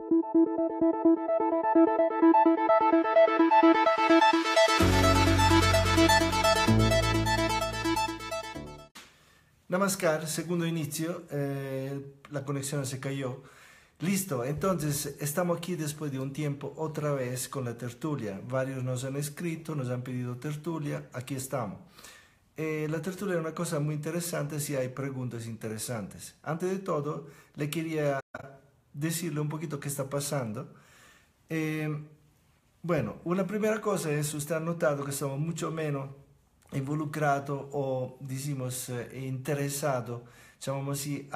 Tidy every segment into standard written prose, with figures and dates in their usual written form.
Namaskar, segundo inicio, la conexión se cayó. Listo, entonces estamos aquí después de un tiempo otra vez con la tertulia. Varios nos han escrito, nos han pedido tertulia, aquí estamos. La tertulia es una cosa muy interesante si hay preguntas interesantes. Antes de todo, le quería decirle un poquito qué está pasando. Bueno, una primera cosa es, usted ha notado que estamos mucho menos involucrados o, decimos, interesados, llamamos así,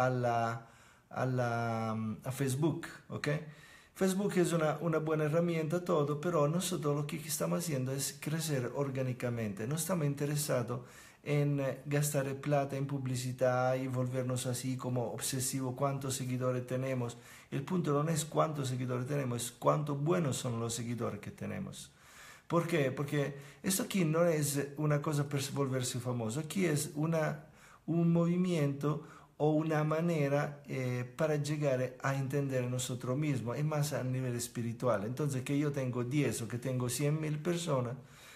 a Facebook, ¿ok? Facebook es una buena herramienta, todo, pero nosotros lo que estamos haciendo es crecer orgánicamente. No estamos interesados en gastar plata en publicidad y volvernos así como obsesivos cuántos seguidores tenemos. El punto no es cuántos seguidores tenemos, es cuánto buenos son los seguidores que tenemos. ¿Por qué? Porque esto aquí no es una cosa para volverse famoso, aquí es un movimiento o una manera para llegar a entender a nosotros mismos, y más a nivel espiritual. Entonces, que yo tengo 10 o que tengo 100.000 personas,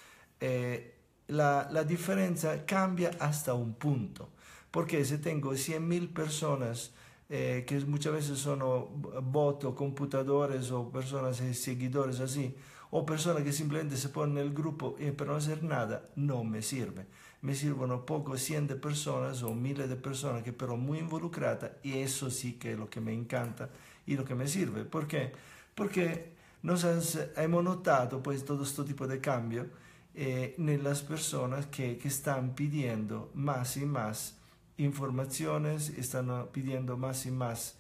la diferencia cambia hasta un punto. Porque si tengo 100.000 personas, que muchas veces son bots o computadores o personas seguidores así, o personas que simplemente se ponen en el grupo para no hacer nada, no me sirve. Me sirven pocos 100 de personas o miles de personas que pero muy involucradas, y eso sí que es lo que me encanta y lo que me sirve. ¿Por qué? Porque hemos notado pues todo este tipo de cambio en las personas que están pidiendo más y más informaciones, están pidiendo más y más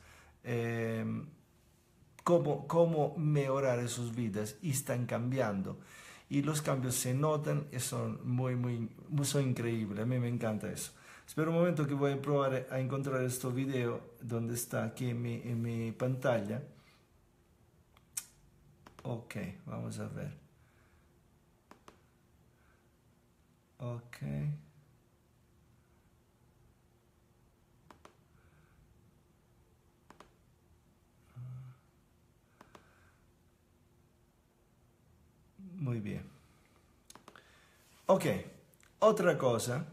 cómo mejorar sus vidas, y están cambiando. Y los cambios se notan y son son increíbles. A mí me encanta eso. Espera un momento que voy a probar a encontrar este video donde está aquí en mi pantalla. Ok, vamos a ver. Ok. Muy bien. Ok, otra cosa.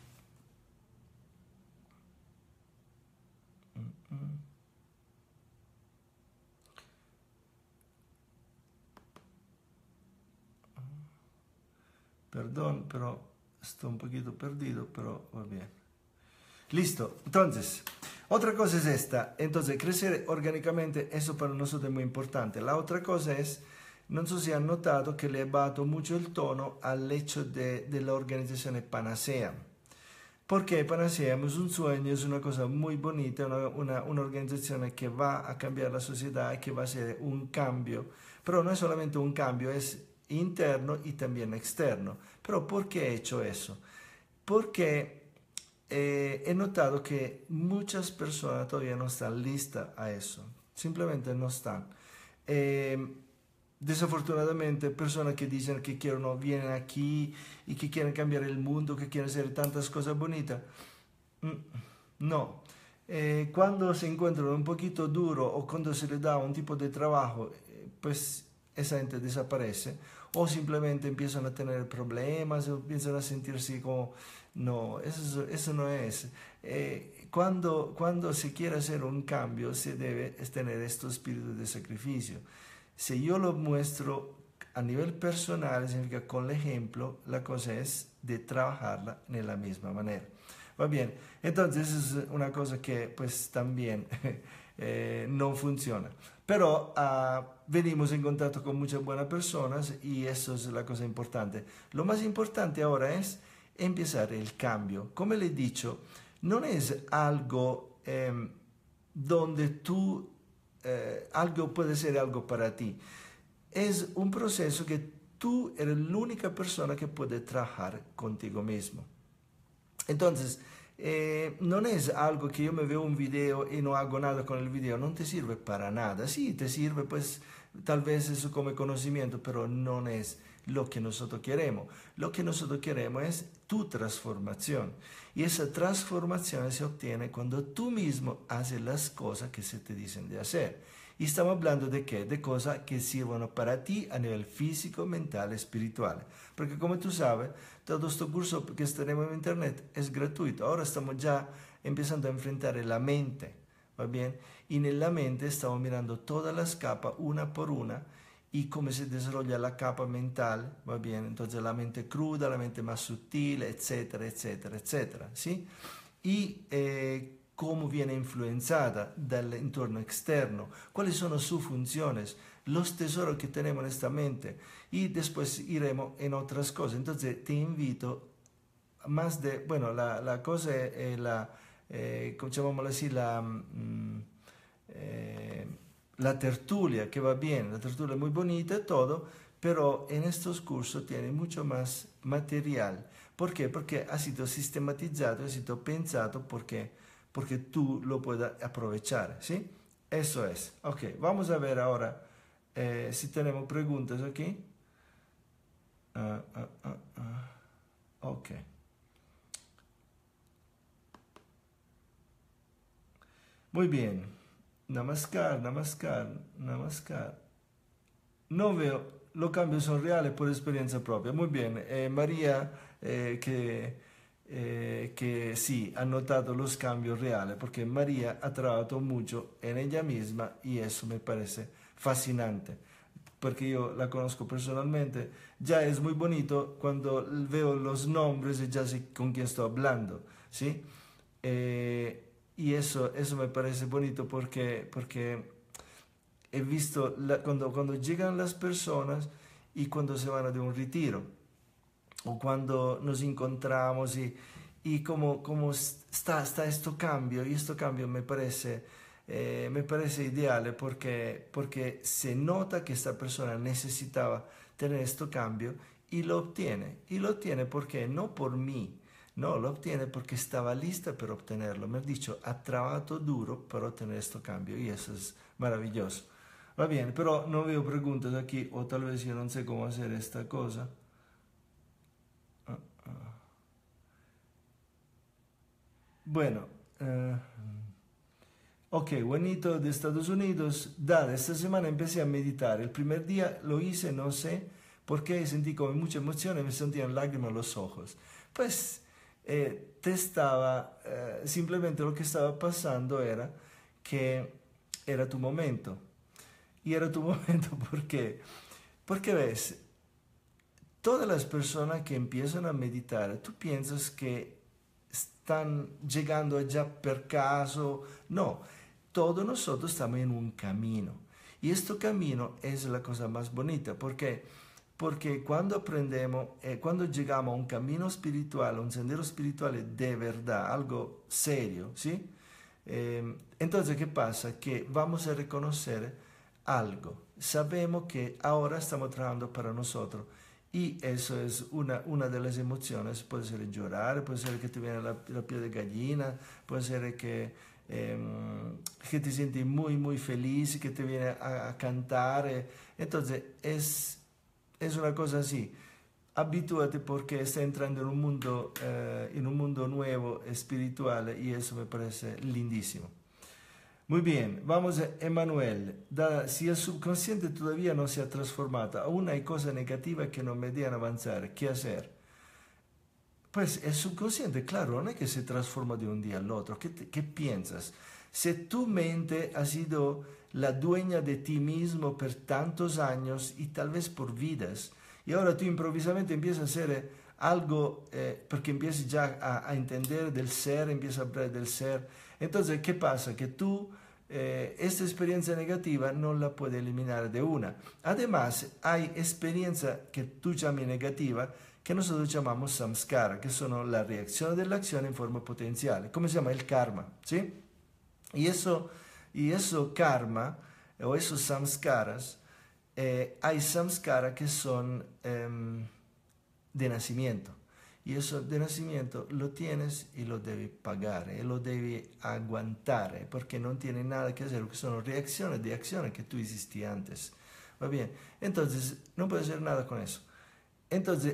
Perdón, pero estoy un poquito perdido, pero va bien. Listo. Entonces, otra cosa es esta. Entonces, crecer orgánicamente, eso para nosotros es muy importante. La otra cosa es, no sé si han notado que le he bajado mucho el tono al hecho de la organización Panacea. Porque Panacea es un sueño, es una cosa muy bonita, una organización que va a cambiar la sociedad, que va a hacer un cambio. Pero no es solamente un cambio, es interno y también externo. Pero ¿por qué he hecho eso? Porque he notado que muchas personas todavía no están listas a eso. Simplemente no están. Desafortunadamente, personas que dicen que no vienen aquí y que quieren cambiar el mundo, que quieren hacer tantas cosas bonitas. No. Cuando se encuentran un poquito duro o cuando se les da un tipo de trabajo, pues esa gente desaparece, o simplemente empiezan a tener problemas o empiezan a sentirse como, no, eso no es. Cuando se quiere hacer un cambio, se debe tener estos espíritus de sacrificio. Si yo lo muestro a nivel personal, significa con el ejemplo, la cosa es de trabajarla de la misma manera. Va bien, entonces es una cosa que pues también no funciona. Pero venimos en contacto con muchas buenas personas y eso es la cosa importante. Lo más importante ahora es empezar el cambio. Como le he dicho, no es algo donde tú, algo puede ser algo para ti. Es un proceso que tú eres la única persona que puede trabajar contigo mismo. Entonces, no es algo que yo me veo un video y no hago nada con el video, no te sirve para nada. Sí, te sirve pues tal vez eso como conocimiento, pero no es lo que nosotros queremos. Lo que nosotros queremos es tu transformación. Y esa transformación se obtiene cuando tú mismo haces las cosas que se te dicen de hacer. Y estamos hablando de qué? De cosas que sirvan para ti a nivel físico, mental, espiritual. Porque como tú sabes, todo este curso que tenemos en internet es gratuito. Ahora estamos ya empezando a enfrentar la mente, ¿va bien? Y en la mente estamos mirando todas las capas una por una y cómo se desarrolla la capa mental, ¿va bien? Entonces la mente cruda, la mente más sutil, etcétera, etcétera, etcétera, ¿sí? Y cómo viene influenciada del entorno externo, cuáles son sus funciones, los tesoros que tenemos en esta mente y después iremos en otras cosas. Entonces te invito más de, bueno, la cosa es como llamámoslo así, la tertulia que va bien, la tertulia es muy bonita y todo, pero en estos cursos tiene mucho más material. ¿Por qué? Porque ha sido sistematizado, ha sido pensado porque tú lo puedas aprovechar, ¿sí? Eso es. Ok, vamos a ver ahora si tenemos preguntas aquí. Ok. Muy bien. Namaskar, namaskar, namaskar. No veo, los cambios son reales por experiencia propia. Muy bien. María, que sí, ha notado los cambios reales, porque María ha trabajado mucho en ella misma y eso me parece fascinante, porque yo la conozco personalmente. Ya es muy bonito cuando veo los nombres y ya sé con quién estoy hablando, ¿sí? Y eso me parece bonito porque he visto cuando llegan las personas y cuando se van de un retiro o cuando nos encontramos y como está este cambio y este cambio me parece ideal porque se nota que esta persona necesitaba tener este cambio y lo obtiene porque no por mí. No, lo obtiene porque estaba lista para obtenerlo. Me ha dicho, ha trabajado duro para obtener este cambio y eso es maravilloso. Va bien, pero no veo preguntas aquí o tal vez yo no sé cómo hacer esta cosa. Ah, ah. Bueno, ok, buenito de Estados Unidos. Dale, esta semana empecé a meditar. El primer día lo hice, no sé por qué, sentí como mucha emoción y me sentían lágrimas en los ojos. Pues simplemente lo que estaba pasando era que era tu momento. Y era tu momento porque ves, todas las personas que empiezan a meditar, tú piensas que están llegando allá por caso. No, todos nosotros estamos en un camino. Y este camino es la cosa más bonita. ¿Por qué? Porque cuando aprendemos, cuando llegamos a un camino espiritual, a un sendero espiritual de verdad, algo serio, ¿sí? Entonces, ¿qué pasa? Que vamos a reconocer algo. Sabemos que ahora estamos trabajando para nosotros. Y eso es una de las emociones. Puede ser llorar, puede ser que te viene la piel de gallina, puede ser que te sientes muy, muy feliz, que te viene a cantar. Entonces, es una cosa así. Habitúate porque está entrando en un mundo nuevo, espiritual, y eso me parece lindísimo. Muy bien, vamos a Emanuel. Si el subconsciente todavía no se ha transformado, aún hay cosas negativas que no me dejan avanzar, ¿qué hacer? Pues el subconsciente, claro, no es que se transforma de un día al otro. ¿Qué piensas? Si tu mente ha sido la dueña de ti mismo por tantos años y tal vez por vidas, y ahora tú improvisamente empiezas a hacer algo, porque empiezas ya a entender del ser, empiezas a hablar del ser. Entonces, ¿qué pasa? Que tú esta experiencia negativa no la puedes eliminar de una. Además, hay experiencia que tú llamas negativa que nosotros llamamos samskara, que son la reacción de la acción en forma potencial. ¿Cómo se llama? El karma, ¿sí? Y eso karma, o esos samskaras, hay samskaras que son de nacimiento. Y eso de nacimiento lo tienes y lo debes pagar, lo debes aguantar, porque no tiene nada que hacer, porque son reacciones de acciones que tú hiciste antes. ¿Va bien? Entonces, no puedes hacer nada con eso. Entonces,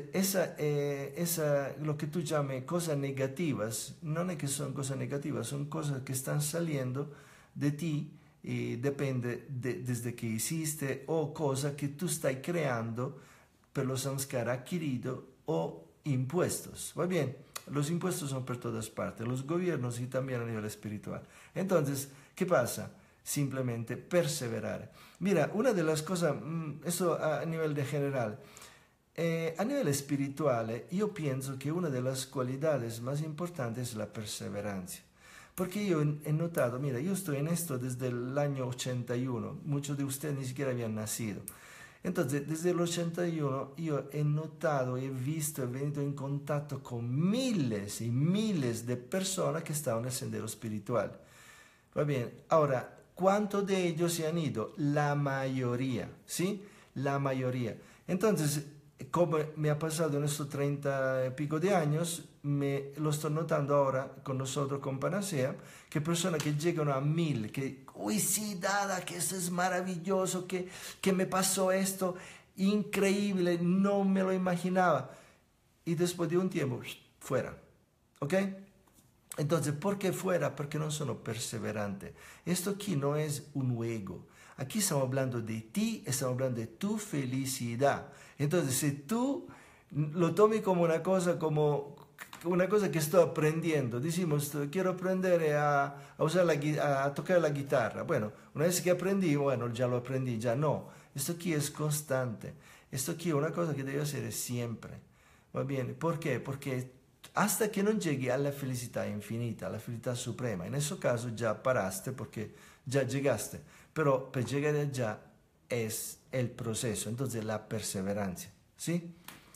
lo que tú llames cosas negativas, no es que son cosas negativas, son cosas que están saliendo de ti y depende desde que hiciste o cosa que tú estás creando por los samskara adquiridos o impuestos. ¿Va bien? Los impuestos son por todas partes, los gobiernos y también a nivel espiritual. Entonces, ¿qué pasa? Simplemente perseverar. Mira, una de las cosas, eso a nivel de general, a nivel espiritual, yo pienso que una de las cualidades más importantes es la perseverancia. Porque yo he notado, mira, yo estoy en esto desde el año 81, muchos de ustedes ni siquiera habían nacido. Entonces, desde el 81 yo he notado, he visto, he venido en contacto con miles y miles de personas que estaban en el sendero espiritual. Va bien, ahora, ¿cuántos de ellos se han ido? La mayoría, ¿sí? La mayoría. Entonces, como me ha pasado en estos 30 y pico de años, me lo estoy notando ahora con nosotros, con Panacea, que personas que llegan a 1000, que, uy, sí, Dada, que esto es maravilloso, que me pasó esto, increíble, no me lo imaginaba. Y después de un tiempo, fuera, ¿ok? Entonces, ¿por qué fuera? Porque no son perseverantes. Esto aquí no es un juego. Aquí estamos hablando de ti, estamos hablando de tu felicidad. Entonces, si tú lo tomes como una cosa que estoy aprendiendo, decimos, quiero aprender a usar a tocar la guitarra. Bueno, una vez que aprendí, bueno, ya lo aprendí, ya no. Esto aquí es constante. Esto aquí es una cosa que debe hacer siempre. ¿Va bien? ¿Por qué? Porque hasta que no llegue a la felicidad infinita, a la felicidad suprema, en ese caso ya paraste porque ya llegaste. Pero para llegar allá es el proceso, entonces la perseverancia, ¿sí?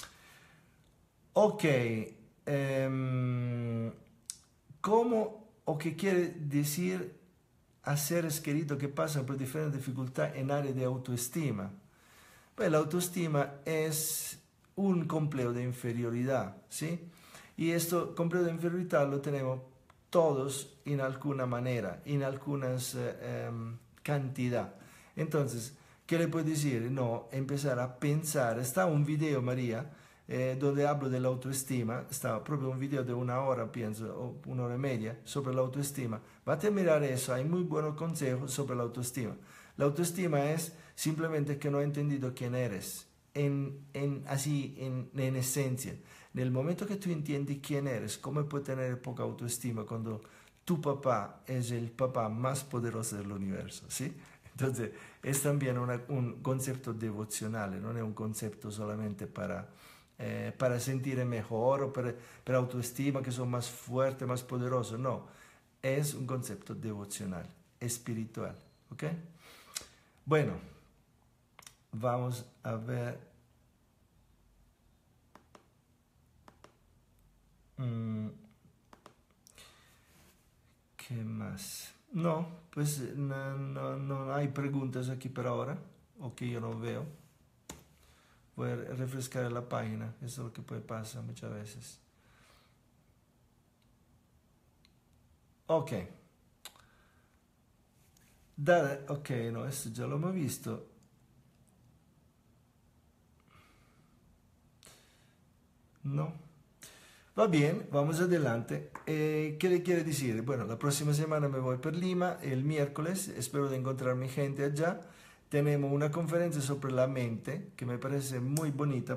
Ok, ¿cómo o qué quiere decir a seres queridos que pasan por diferentes dificultades en área de autoestima? Pues la autoestima es un complejo de inferioridad, ¿sí? Y esto complejo de inferioridad lo tenemos todos en alguna manera, en algunas cantidad. Entonces, ¿qué le puedo decir? No, empezar a pensar. Está un video, María, donde hablo de la autoestima. Está proprio un video de 1 hora, pienso, o 1 hora y media, sobre la autoestima. Vate a mirar eso, hay muy buenos consejos sobre la autoestima. La autoestima es simplemente que no he entendido quién eres, en esencia. En el momento que tú entiendes quién eres, ¿cómo puedes tener poca autoestima cuando tu papá es el papá más poderoso del universo? ¿Sí? Entonces, es también un concepto devocional, no es un concepto solamente para sentir mejor o para autoestima, que son más fuertes, más poderosos. No, es un concepto devocional, espiritual. ¿Ok? Bueno, vamos a ver. ¿Qué más? No, pues no hay preguntas aquí por ahora, o que yo no veo. Voy a refrescar la página, eso es lo que puede pasar muchas veces. Ok. Ok, no, esto ya lo hemos visto. No. Va bien, vamos adelante. ¿Qué le quiere decir? Bueno, la próxima semana me voy por Lima, el miércoles, espero de encontrar mi gente allá. Tenemos una conferencia sobre la mente que me parece muy bonita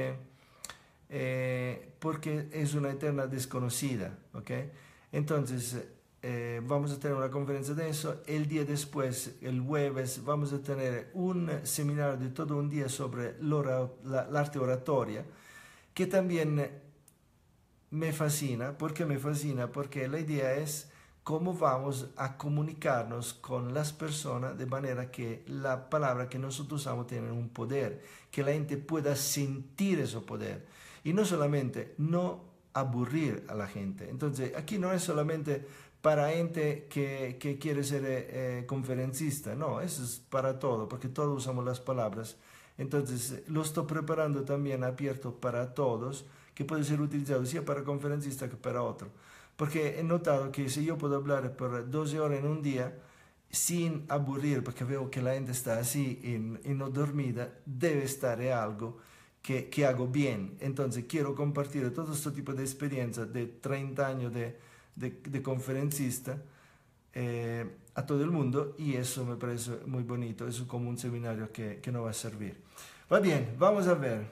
porque es una eterna desconocida, ¿ok? Entonces, vamos a tener una conferencia de eso. El día después, el jueves, vamos a tener un seminario de todo un día sobre l'arte oratoria, que también me fascina. ¿Por qué me fascina? Porque la idea es cómo vamos a comunicarnos con las personas de manera que la palabra que nosotros usamos tiene un poder, que la gente pueda sentir ese poder. Y no solamente no aburrir a la gente. Entonces, aquí no es solamente para gente que quiere ser conferencista, no, eso es para todo, porque todos usamos las palabras. Entonces, lo estoy preparando también abierto para todos, que puede ser utilizado sea para conferencista que para otro. Porque he notado que si yo puedo hablar por 12 horas en un día sin aburrir, porque veo que la gente está así y no dormida, debe estar en algo que hago bien. Entonces quiero compartir todo este tipo de experiencia de 30 años de conferencista a todo el mundo, y eso me parece muy bonito, es como un seminario que nos va a servir. Va bien, vamos a ver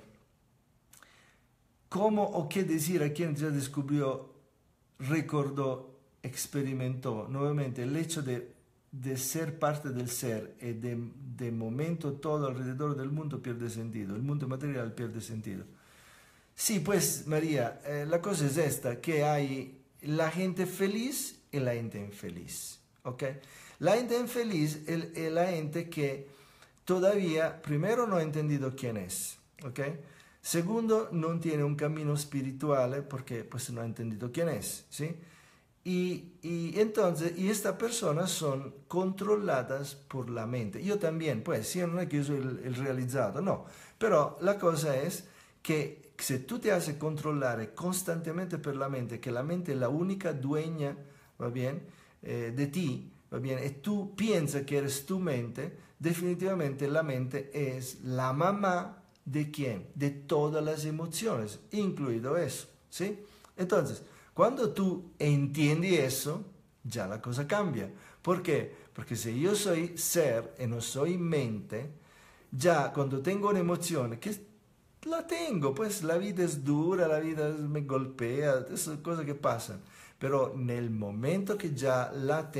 cómo o qué decir a quien ya descubrió, recordó, experimentó nuevamente el hecho de ser parte del ser, y de momento todo alrededor del mundo pierde sentido, el mundo material pierde sentido. Sí, pues María, la cosa es esta, que hay la gente feliz y la gente infeliz, ¿ok? La gente infeliz es la gente que todavía, primero, no ha entendido quién es, ¿ok? Segundo, no tiene un camino espiritual porque pues no ha entendido quién es, ¿sí? Y entonces, y estas personas son controladas por la mente. Yo también, pues, sí, no es que yo soy el realizado, no. Pero la cosa es que si tú te haces controlar constantemente por la mente, que la mente es la única dueña, ¿va bien?, de ti, ¿va bien?, y tú piensas que eres tu mente, definitivamente la mente es la mamá de quién, de todas las emociones, incluido eso, ¿sí? Entonces, cuando tú entiendes eso, ya la cosa cambia. ¿Por qué? Porque si yo soy ser y no soy mente, ya cuando tengo una emoción, que la tengo, pues la vida es dura, la vida me golpea, esas cosas que pasan. Pero en el momento que ya la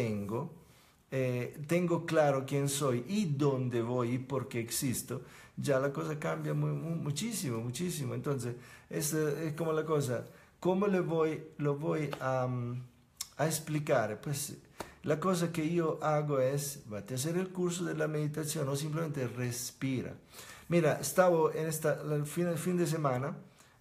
tengo claro quién soy y dónde voy y por qué existo, ya la cosa cambia muchísimo, muchísimo. Entonces, es como la cosa, ¿cómo lo voy a explicar? Pues la cosa que yo hago es, vete a hacer el curso de la meditación o simplemente respira. Mira, estaba en el fin de semana,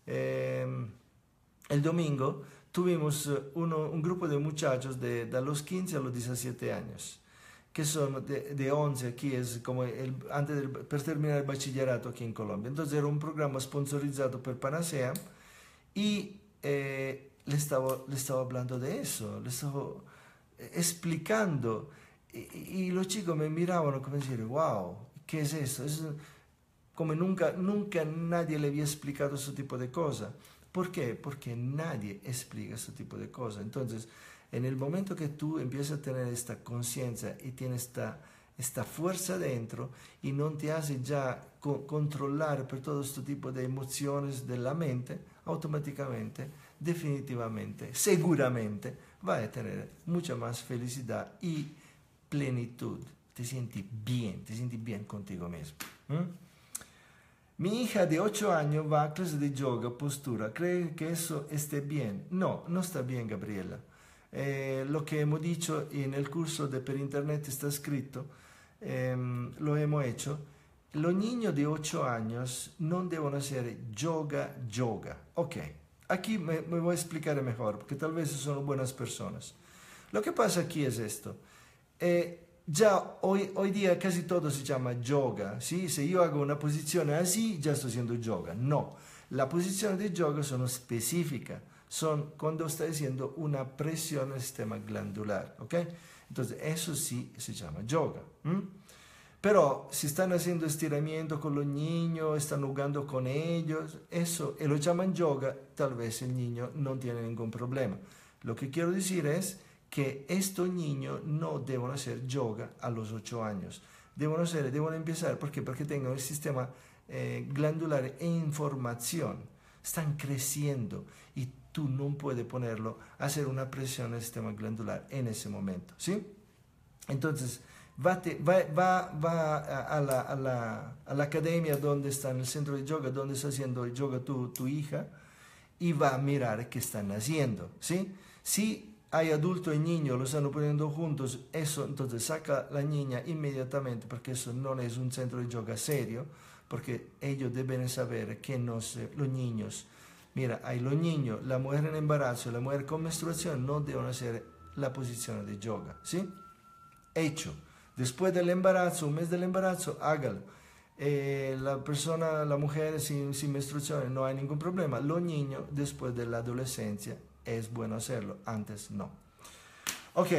el domingo, tuvimos un grupo de muchachos de los 15 a los 17 años, que son de 11 aquí, es como per terminar el bachillerato aquí en Colombia. Entonces era un programa sponsorizado por Panacea y le estaba hablando de eso, le estaba explicando y los chicos me miraban como decir, wow, ¿qué es eso? Es como nunca nadie le había explicado ese tipo de cosas. ¿Por qué? Porque nadie explica ese tipo de cosas. Entonces, en el momento que tú empiezas a tener esta conciencia y tienes esta fuerza dentro y no te hace ya controlar por todo este tipo de emociones de la mente, automáticamente, definitivamente, seguramente, vas a tener mucha más felicidad y plenitud. Te sientes bien contigo mismo. Mi hija de 8 años va a clase de yoga, postura. ¿Cree que eso esté bien? No, no está bien, Gabriela. Lo que hemos dicho en el curso de per internet está escrito, lo hemos hecho. Los niños de 8 años no deben hacer yoga. Ok, aquí me voy a explicar mejor, porque tal vez son buenas personas. Lo que pasa aquí es esto. Ya hoy día casi todo se llama yoga, ¿sí? Si yo hago una posición así, ya estoy haciendo yoga. No, las posiciones de yoga son específicas, son cuando está haciendo una presión al sistema glandular, ¿ok? Entonces, eso sí se llama yoga. Pero si están haciendo estiramiento con los niños, están jugando con ellos, eso, y lo llaman yoga, tal vez el niño no tiene ningún problema. Lo que quiero decir es que estos niños no deben hacer yoga a los 8 años. Deben empezar, ¿por qué? Porque tengan el sistema glandular en información. Están creciendo y tú no puedes ponerlo a hacer una presión al sistema glandular en ese momento, ¿sí? Entonces, va a la academia donde está, en el centro de yoga, donde está haciendo yoga tu hija, y va a mirar qué están haciendo, ¿sí? Si hay adulto y niño, lo están poniendo juntos, eso entonces saca la niña inmediatamente, porque eso no es un centro de yoga serio, porque ellos deben saber que los niños, mira, hay los niños, la mujer en embarazo, la mujer con menstruación no deben hacer la posición de yoga, ¿sí? Hecho, después del embarazo, un mes del embarazo, hágalo. La mujer sin menstruación no hay ningún problema. Los niños después de la adolescencia es bueno hacerlo, antes no. Ok,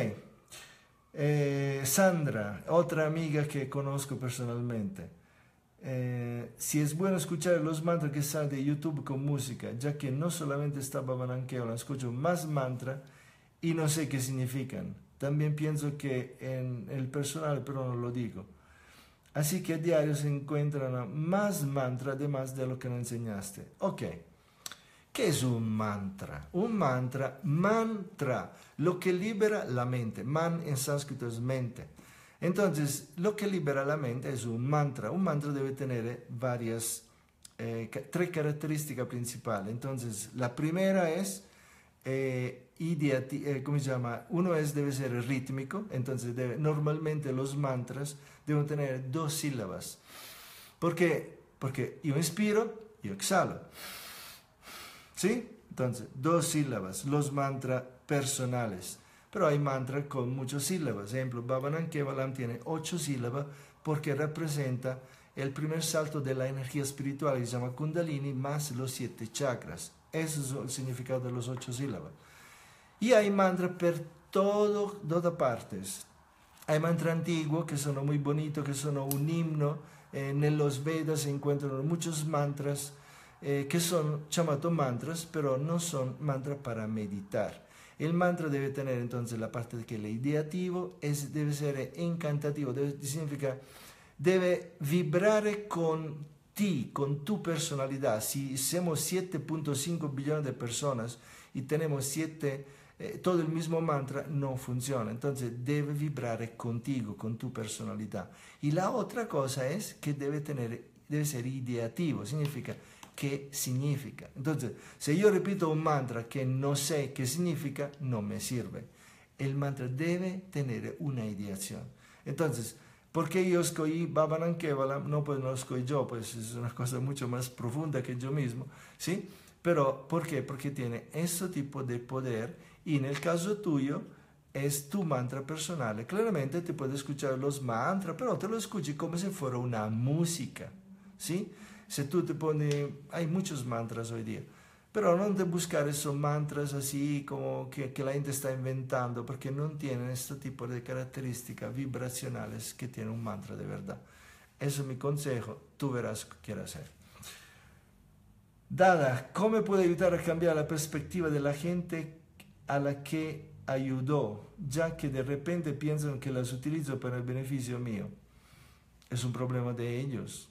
Sandra, otra amiga que conozco personalmente. Si es bueno escuchar los mantras que salen de YouTube con música, ya que no solamente está Babanankeola, escucho más mantras y no sé qué significan. También pienso que en el personal, pero no lo digo. Así que a diario se encuentran más mantras además de lo que nos enseñaste. Ok, ¿qué es un mantra? Un mantra, lo que libera la mente. Man en sánscrito es mente. Entonces, lo que libera la mente es un mantra. Un mantra debe tener tres características principales. Entonces, la primera es, ¿cómo se llama? Uno debe ser rítmico. Entonces, normalmente los mantras deben tener 2 sílabas. ¿Por qué? Porque yo inspiro, yo exhalo. ¿Sí? Entonces, 2 sílabas, los mantras personales. Pero hay mantras con muchas sílabas. Ejemplo, Bhavanan Kevalam tiene 8 sílabas porque representa el primer salto de la energía espiritual que se llama Kundalini más los 7 chakras. Ese es el significado de los 8 sílabas. Y hay mantras por todas partes. Hay mantras antiguos que son muy bonitos, que son un himno. En los Vedas se encuentran muchos mantras que son llamados mantras, pero no son mantras para meditar. El mantra debe tener entonces la parte de que el ideativo debe ser encantativo, significa debe vibrar con ti, con tu personalidad. Si somos 7.5 billones de personas y tenemos todo el mismo mantra, no funciona. Entonces debe vibrar contigo, con tu personalidad. Y la otra cosa es que debe ser ideativo, significa qué significa. Entonces, si yo repito un mantra que no sé qué significa, no me sirve. El mantra debe tener una ideación. Entonces, ¿por qué yo escogí Bhavanan Kevalam? No, pues no lo escogí yo, pues es una cosa mucho más profunda que yo mismo, ¿sí? Pero, ¿por qué? Porque tiene ese tipo de poder y en el caso tuyo es tu mantra personal. Claramente te puedes escuchar los mantras, pero te lo escuches como si fuera una música, ¿sí? Si tú te pones, hay muchos mantras hoy día, pero no de buscar esos mantras así como que la gente está inventando, porque no tienen este tipo de características vibracionales que tiene un mantra de verdad. Eso es mi consejo, tú verás qué quieres hacer. Dada, ¿cómo puede ayudar a cambiar la perspectiva de la gente a la que ayudó, ya que de repente piensan que las utilizo para el beneficio mío? Es un problema de ellos.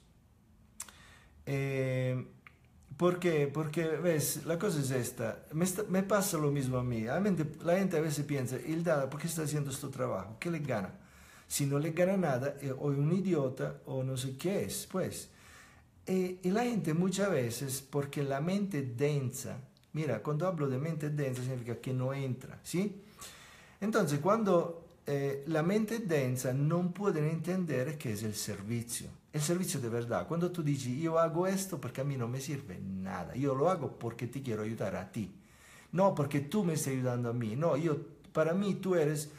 ¿Por qué? Porque, ves, la cosa es esta, me pasa lo mismo a mí. La gente a veces piensa, el Dada, ¿por qué está haciendo este trabajo? ¿Qué le gana? Si no le gana nada, o es un idiota, o no sé qué es, pues. Y la gente muchas veces, porque la mente densa, mira, cuando hablo de mente densa significa que no entra, ¿sí? Entonces, cuando la mente densa no pueden entender qué es el servicio de verdad. Cuando tú dices, yo hago esto porque a mí no me sirve nada, yo lo hago porque te quiero ayudar a ti, no porque tú me estás ayudando a mí, no, para mí tú eres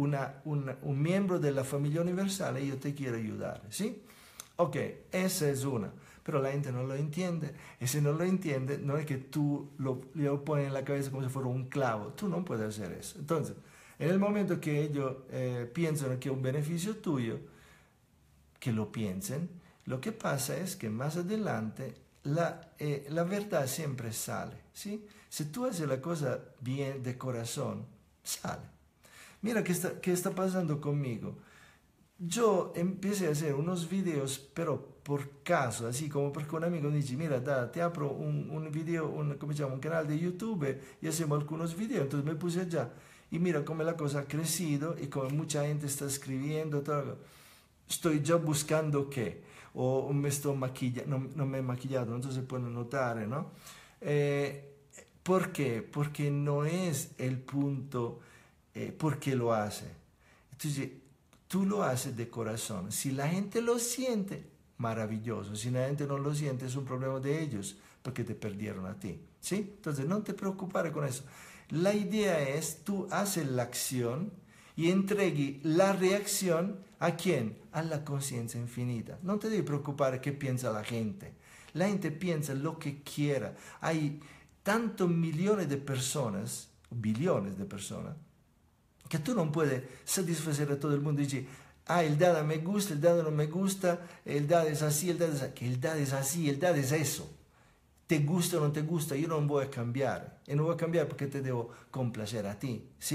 un miembro de la familia universal y yo te quiero ayudar, ¿sí? Ok, esa es una, pero la gente no lo entiende, y si no lo entiende, no es que tú lo pones en la cabeza como si fuera un clavo, tú no puedes hacer eso. Entonces, en el momento que ellos piensan que es un beneficio tuyo, que lo piensen, lo que pasa es que más adelante la verdad siempre sale, ¿sí? Si tú haces la cosa bien de corazón, sale. Mira qué está pasando conmigo. Yo empecé a hacer unos videos, pero por caso, así como porque un amigo me dice, mira, te abro un video, ¿cómo se llama? Un canal de YouTube y hacemos algunos videos. Entonces me puse allá y mira cómo la cosa ha crecido y cómo mucha gente está escribiendo, todo. Estoy ya buscando qué, o me estoy maquillando, no me he maquillado, no se puede notar, ¿no? ¿Por qué? Porque no es el punto por qué lo hace. Entonces, tú lo haces de corazón. Si la gente lo siente, maravilloso. Si la gente no lo siente, es un problema de ellos, porque te perdieron a ti, ¿sí? Entonces, no te preocupes con eso. La idea es, tú haces la acción y entregue la reacción ¿a quién? A la conciencia infinita. No te debes preocupar qué piensa la gente. La gente piensa lo que quiera. Hay tantos millones de personas, billones de personas, que tú no puedes satisfacer a todo el mundo y decir, el Dada me gusta, el Dada no me gusta, el Dada es así, el Dada es así, el Dada es así, el Dada es eso. Te gusta o no te gusta, yo no voy a cambiar. Y no voy a cambiar porque te debo complacer a ti, ¿sí?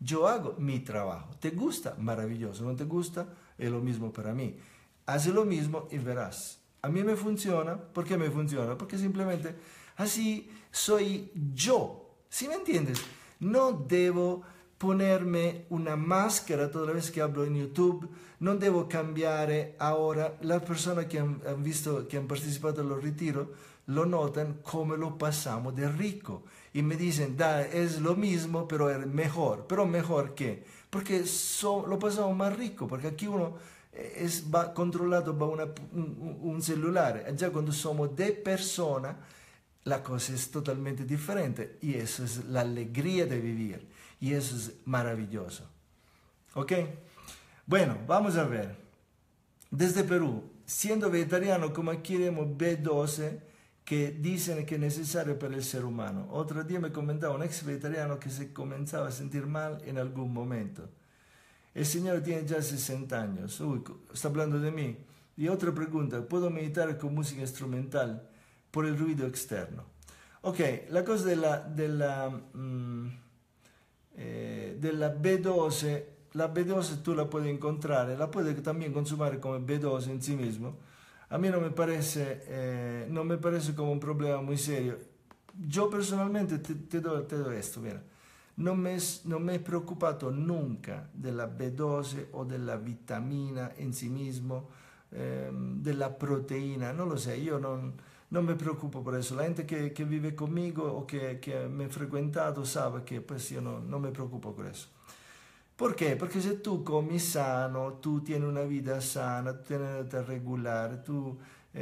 Yo hago mi trabajo. ¿Te gusta? Maravilloso. ¿No te gusta? Es lo mismo para mí. Haz lo mismo y verás. A mí me funciona. ¿Por qué me funciona? Porque simplemente así soy yo. ¿Sí me entiendes? No debo ponerme una máscara toda vez que hablo en YouTube. No debo cambiar ahora. Las personas que han visto, que han participado en los retiros, lo notan como lo pasamos de rico. Y me dicen, da, es lo mismo, pero es mejor. ¿Pero mejor qué? Porque lo pasamos más rico. Porque aquí uno va controlado por un celular. Ya cuando somos de persona, la cosa es totalmente diferente. Y eso es la alegría de vivir. Y eso es maravilloso. ¿Ok? Bueno, vamos a ver. Desde Perú, siendo vegetariano, como adquirimos B12, que dicen que es necesario para el ser humano. Otro día me comentaba un ex vegetariano que se comenzaba a sentir mal en algún momento. El señor tiene ya 60 años. Uy, está hablando de mí. Y otra pregunta, ¿puedo meditar con música instrumental por el ruido externo? Ok, la cosa de la B12, la B12 tú la puedes encontrar, la puedes también consumir como B12 en sí mismo. A mí no me parece como un problema muy serio. Yo personalmente te doy esto, mira. No me he preocupado nunca de la B12 o de la vitamina en sí mismo, de la proteína, no lo sé, yo no me preocupo por eso. La gente que vive conmigo o que me ha frecuentado sabe que pues yo no me preocupo por eso. ¿Por qué? Porque si tú comes sano, tú tienes una vida sana, tú tienes una dieta regular, tú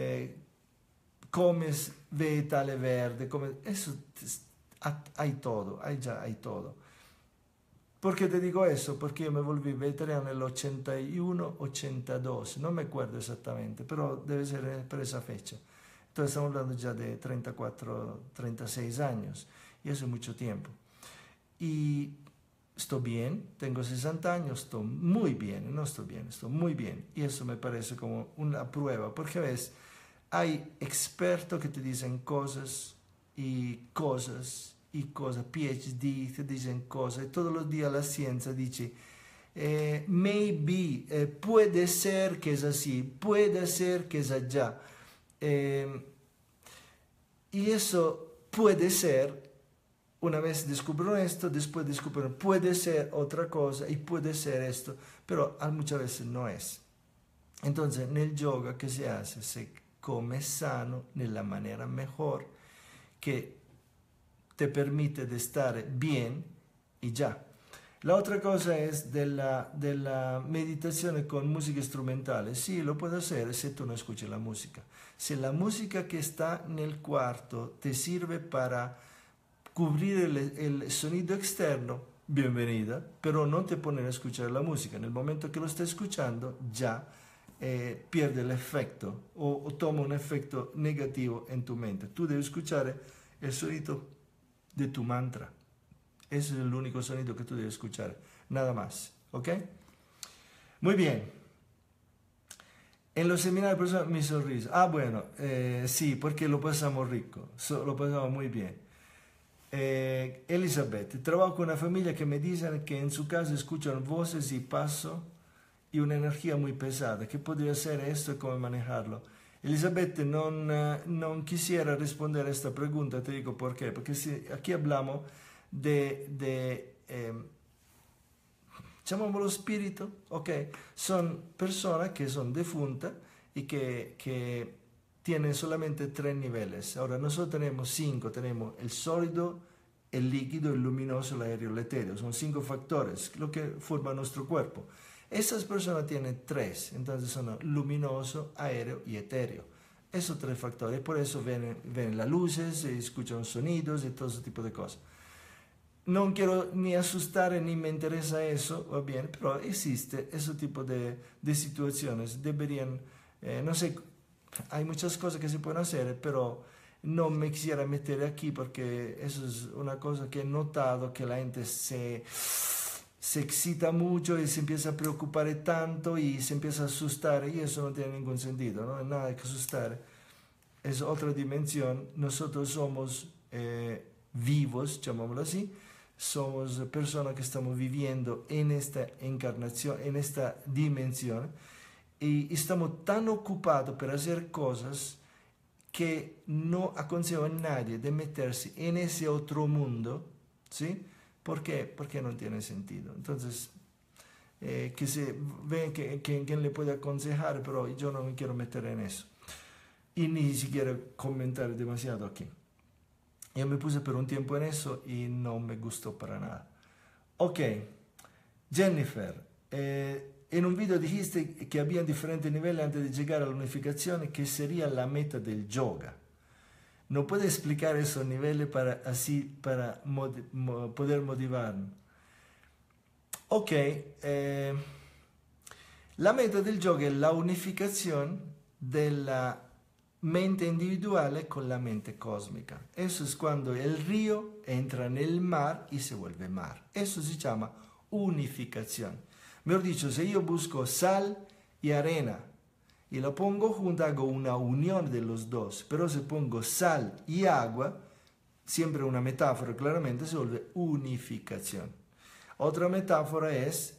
comes vegetales verdes, eso hay todo, hay todo. ¿Por qué te digo eso? Porque yo me volví vegetariano en el 81, 82, no me acuerdo exactamente, pero debe ser por esa fecha. Entonces estamos hablando ya de 34, 36 años, y eso es mucho tiempo. Y estoy bien, tengo 60 años, estoy muy bien, no estoy bien, estoy muy bien. Y eso me parece como una prueba, porque ves, hay expertos que te dicen cosas y cosas y cosas, PhD te dicen cosas, y todos los días la ciencia dice, maybe, puede ser que es así, puede ser que es allá. Y eso puede ser. Una vez descubro esto, después descubro puede ser otra cosa y puede ser esto, pero muchas veces no es. Entonces, en el yoga que se hace, se come sano de la manera mejor que te permite de estar bien y ya. La otra cosa es de la meditación con música instrumental. Sí, lo puedo hacer si tú no escuchas la música. Si la música que está en el cuarto te sirve para cubrir el sonido externo, bienvenida, pero no te ponen a escuchar la música. En el momento que lo estás escuchando, ya pierde el efecto o toma un efecto negativo en tu mente. Tú debes escuchar el sonido de tu mantra. Ese es el único sonido que tú debes escuchar, nada más. ¿Ok? Muy bien. En los seminarios, mi sonrisa. Bueno, sí, porque lo pasamos rico, lo pasamos muy bien. Elizabeth, trabajo con una familia que me dicen que en su casa escuchan voces y paso y una energía muy pesada. ¿Qué podría ser esto y cómo manejarlo? Elizabeth, no quisiera responder a esta pregunta, te digo por qué. Porque si aquí hablamos llamámoslo espíritu, ok, son personas que son defuntas y que tienen solamente 3 niveles. Ahora nosotros tenemos 5, tenemos el sólido, el líquido, el luminoso, el aéreo, el etéreo. Son 5 factores, lo que forma nuestro cuerpo. Estas personas tienen 3, entonces son luminoso, aéreo y etéreo. Esos 3 factores, por eso ven las luces, escuchan sonidos y todo ese tipo de cosas. No quiero ni asustar ni me interesa eso, va bien, pero existe ese tipo de situaciones. Deberían, no sé, hay muchas cosas que se pueden hacer, pero no me quisiera meter aquí porque eso es una cosa que he notado, que la gente se excita mucho y se empieza a preocupar tanto y se empieza a asustar y eso no tiene ningún sentido, no hay nada que asustar. Es otra dimensión, nosotros somos vivos, llamémoslo así, somos personas que estamos viviendo en esta encarnación, en esta dimensión, y estamos tan ocupados por hacer cosas que no aconsejo a nadie de meterse en ese otro mundo, ¿sí? ¿Por qué? Porque no tiene sentido. Entonces, que se ve que quien le puede aconsejar, pero yo no me quiero meter en eso. Y ni siquiera comentar demasiado aquí. Yo me puse por un tiempo en eso y no me gustó para nada. Ok, Jennifer, en un video dijiste que había diferentes niveles antes de llegar a la unificación, que sería la meta del yoga. ¿No puede explicar esos niveles para poder motivarnos? Ok, la meta del yoga es la unificación de la mente individual con la mente cósmica. Eso es cuando el río entra en el mar y se vuelve mar. Eso se llama unificación. Mejor dicho, si yo busco sal y arena y lo pongo junto, hago una unión de los dos. Pero si pongo sal y agua, siempre una metáfora, claramente se vuelve unificación. Otra metáfora es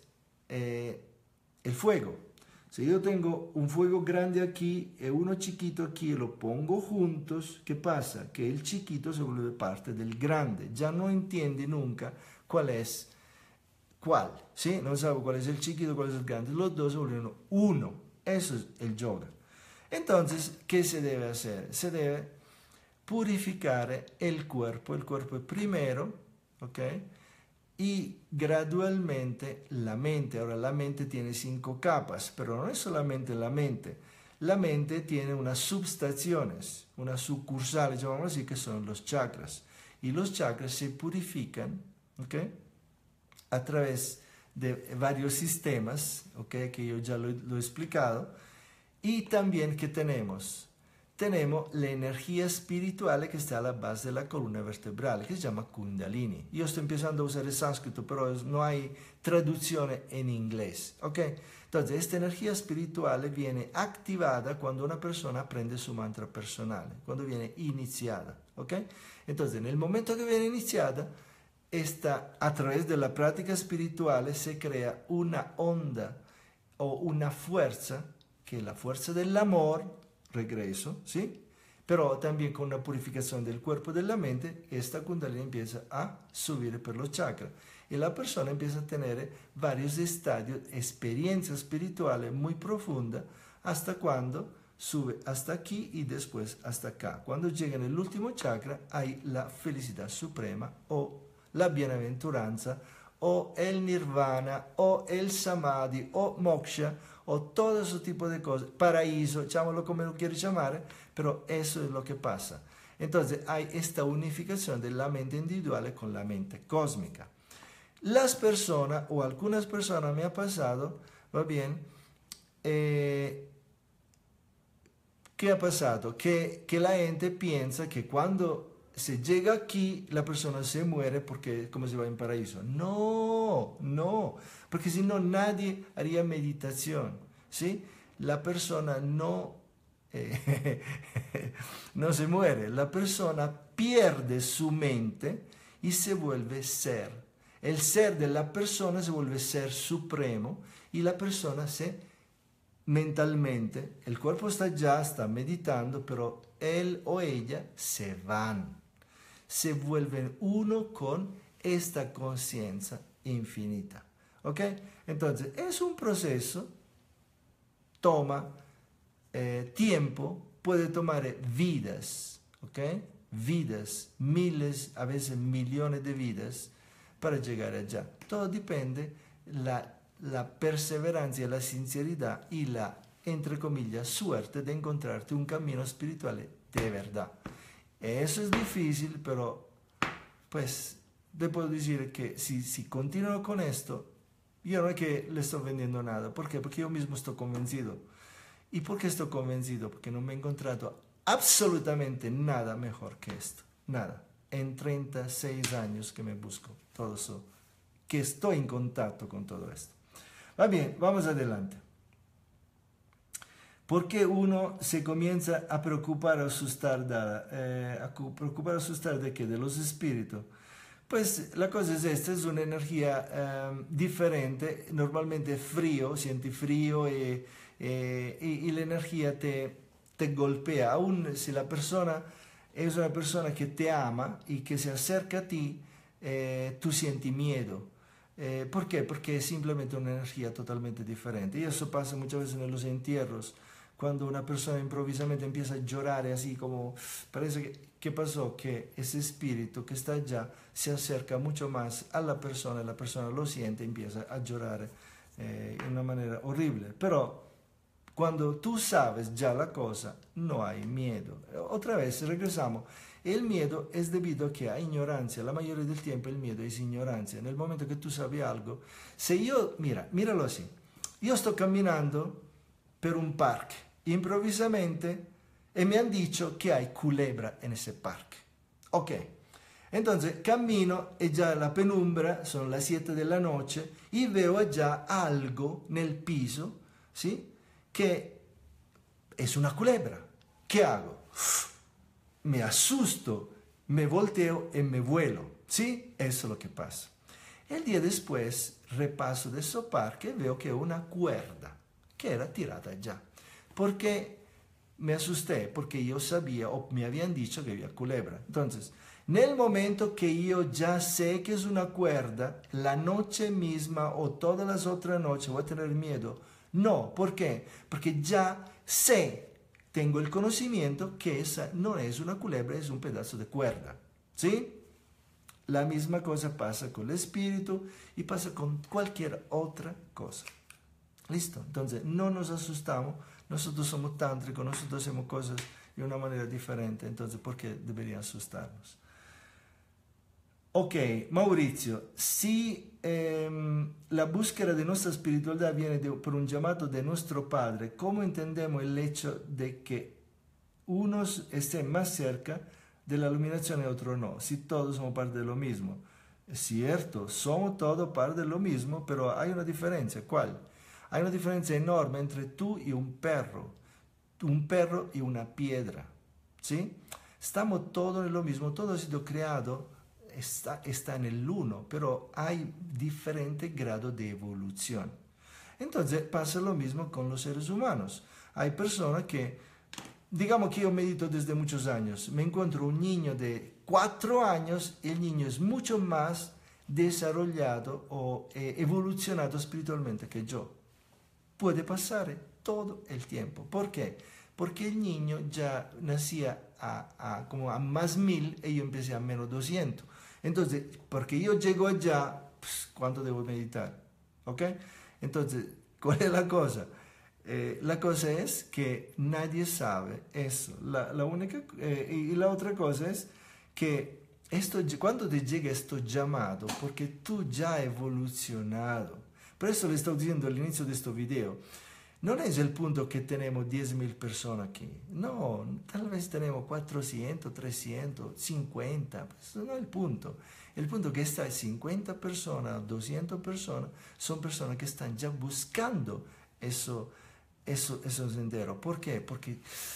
el fuego. Si yo tengo un fuego grande aquí y uno chiquito aquí y lo pongo juntos, ¿qué pasa? Que el chiquito se vuelve parte del grande. Ya no entiende nunca cuál es cuál. ¿Sí? No sabe cuál es el chiquito, cuál es el grande. Los dos se vuelven uno. Eso es el yoga. Entonces, ¿qué se debe hacer? Se debe purificar el cuerpo primero, ¿ok? Y gradualmente la mente. Ahora la mente tiene 5 capas, pero no es solamente la mente. La mente tiene unas subestaciones, unas sucursales, llamamos así, que son los chakras. Y los chakras se purifican, ¿ok? A través de varios sistemas, ¿ok? Que yo ya lo he explicado. Y también, ¿qué tenemos? Tenemos la energía espiritual que está a la base de la columna vertebral, que se llama Kundalini. Yo estoy empezando a usar el sánscrito, pero no hay traducción en inglés, ¿ok? Entonces, esta energía espiritual viene activada cuando una persona aprende su mantra personal, cuando viene iniciada, ¿ok? Entonces, en el momento que viene iniciada, a través de la práctica espiritual se crea una onda o una fuerza, que es la fuerza del amor, regreso, ¿sí? Pero también con una purificación del cuerpo y de la mente, esta Kundalini empieza a subir por los chakras. Y la persona empieza a tener varios estadios, experiencias espirituales muy profundas, hasta cuando sube hasta aquí y después hasta acá. Cuando llega en el último chakra, hay la felicidad suprema o la bienaventuranza o el nirvana o el samadhi o moksha o todo ese tipo de cosas, paraíso, llámalo como lo quieres llamar, pero eso es lo que pasa. Entonces hay esta unificación de la mente individual con la mente cósmica. Las personas, o algunas personas me ha pasado, va bien, ¿qué ha pasado? Que la gente piensa que cuando se llega aquí, la persona se muere porque como se va en paraíso. No, porque si no nadie haría meditación, ¿sí? La persona no se muere, la persona pierde su mente y se vuelve ser. El ser de la persona se vuelve ser supremo y la persona mentalmente, el cuerpo está meditando, pero él o ella se van. Se vuelven uno con esta conciencia infinita. ¿Ok? Entonces, es un proceso, toma tiempo, puede tomar vidas, ¿ok? Vidas, miles, a veces millones de vidas para llegar allá. Todo depende la perseverancia, la sinceridad y la, entre comillas, suerte de encontrarte un camino espiritual de verdad. Eso es difícil, pero pues te puedo decir que si continúo con esto, yo no es que le estoy vendiendo nada. ¿Por qué? Porque yo mismo estoy convencido. ¿Y por qué estoy convencido? Porque no me he encontrado absolutamente nada mejor que esto. Nada. En 36 años que me busco todo eso, que estoy en contacto con todo esto. Va bien, vamos adelante. ¿Por qué uno se comienza a preocupar, a asustar? ¿A preocupar, a asustar de qué? De los espíritus. Pues la cosa es esta, es una energía diferente, normalmente frío, sienti frío y la energía te golpea, aun si la persona es una persona que te ama y que se acerca a ti, tú sientes miedo. ¿Por qué? Porque es simplemente una energía totalmente diferente. Y eso pasa muchas veces en los entierros, cuando una persona improvisamente empieza a llorar así como parece que ¿qué pasó? Que ese espíritu que está allá se acerca mucho más a la persona lo siente y empieza a llorar de una manera horrible. Pero cuando tú sabes ya la cosa, no hay miedo. Otra vez, regresamos. El miedo es debido a que hay ignorancia. La mayoría del tiempo el miedo es ignorancia. En el momento que tú sabes algo, si yo, míralo así. Yo estoy caminando per un parque, improvvisamente, e me han dicho que hay culebra en ese parque. Ok, entonces camino e già la penumbra, sono las 7 della noche, y veo già algo nel piso, ¿sí? Que es una culebra. ¿Qué hago? Me asusto, me volteo y me vuelo, ¿sí? Eso es lo que pasa. El día después repaso de ese parque e veo que è una cuerda que era tirata già. Porque me asusté, porque yo sabía o me habían dicho que había culebra. Entonces, en el momento que yo ya sé que es una cuerda, la noche misma o todas las otras noches voy a tener miedo. No, ¿por qué? Porque ya sé, tengo el conocimiento que esa no es una culebra, es un pedazo de cuerda. ¿Sí? La misma cosa pasa con el espíritu y pasa con cualquier otra cosa. Listo, entonces no nos asustamos, nosotros somos tántricos, nosotros hacemos cosas de una manera diferente, entonces ¿por qué deberían asustarnos? Ok, Maurizio, si la búsqueda de nuestra espiritualidad viene por un llamado de nuestro Padre, ¿cómo entendemos el hecho de que unos estén más cerca de la iluminación y otros no? Si todos somos parte de lo mismo. Es cierto, somos todos parte de lo mismo, pero hay una diferencia. ¿Cuál? Hay una diferencia enorme entre tú y un perro y una piedra, ¿sí? Estamos todos en lo mismo, todo ha sido creado, está en el uno, pero hay diferente grado de evolución. Entonces pasa lo mismo con los seres humanos. Hay personas que, digamos que yo medito desde muchos años, me encuentro un niño de 4 años y el niño es mucho más desarrollado o evolucionado espiritualmente que yo. Puede pasar todo el tiempo. ¿Por qué? Porque el niño ya nacía como a más 1000 y yo empecé a menos 200. Entonces, porque yo llego allá, pues, ¿cuánto debo meditar? ¿Ok? Entonces, ¿cuál es la cosa? La cosa es que nadie sabe eso. La única, y la otra cosa es que cuando te llega esto llamado, porque tú ya has evolucionado. Por eso le estoy diciendo al inicio de este video, no es el punto que tenemos 10.000 personas aquí. No, tal vez tenemos 400, 300, 50. Eso no es el punto. El punto que está 50 personas, 200 personas, son personas que están ya buscando eso sendero. ¿Por qué? Porque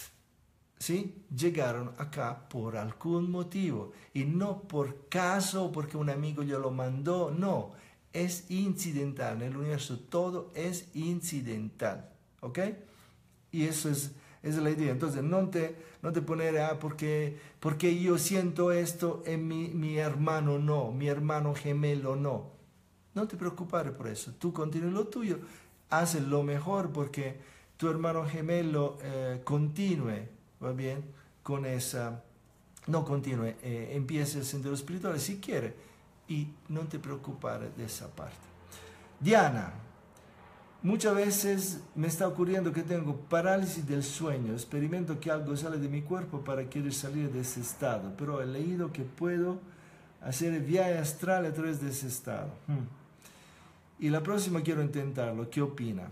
¿sí? Llegaron acá por algún motivo y no por caso, porque un amigo yo lo mandó, no. Es incidental, en el universo todo es incidental, ¿ok? Y eso es la idea. Entonces no te poner, porque yo siento esto en mi hermano no, mi hermano gemelo no. No te preocupes por eso, tú continúa lo tuyo, haz lo mejor porque tu hermano gemelo continúe, ¿va bien? Con esa, no continúe, empiece el sendero espiritual si quiere. Y no te preocupes de esa parte. Diana, muchas veces me está ocurriendo que tengo parálisis del sueño, experimento que algo sale de mi cuerpo para querer salir de ese estado, pero he leído que puedo hacer el viaje astral a través de ese estado. Y la próxima quiero intentarlo, ¿qué opina?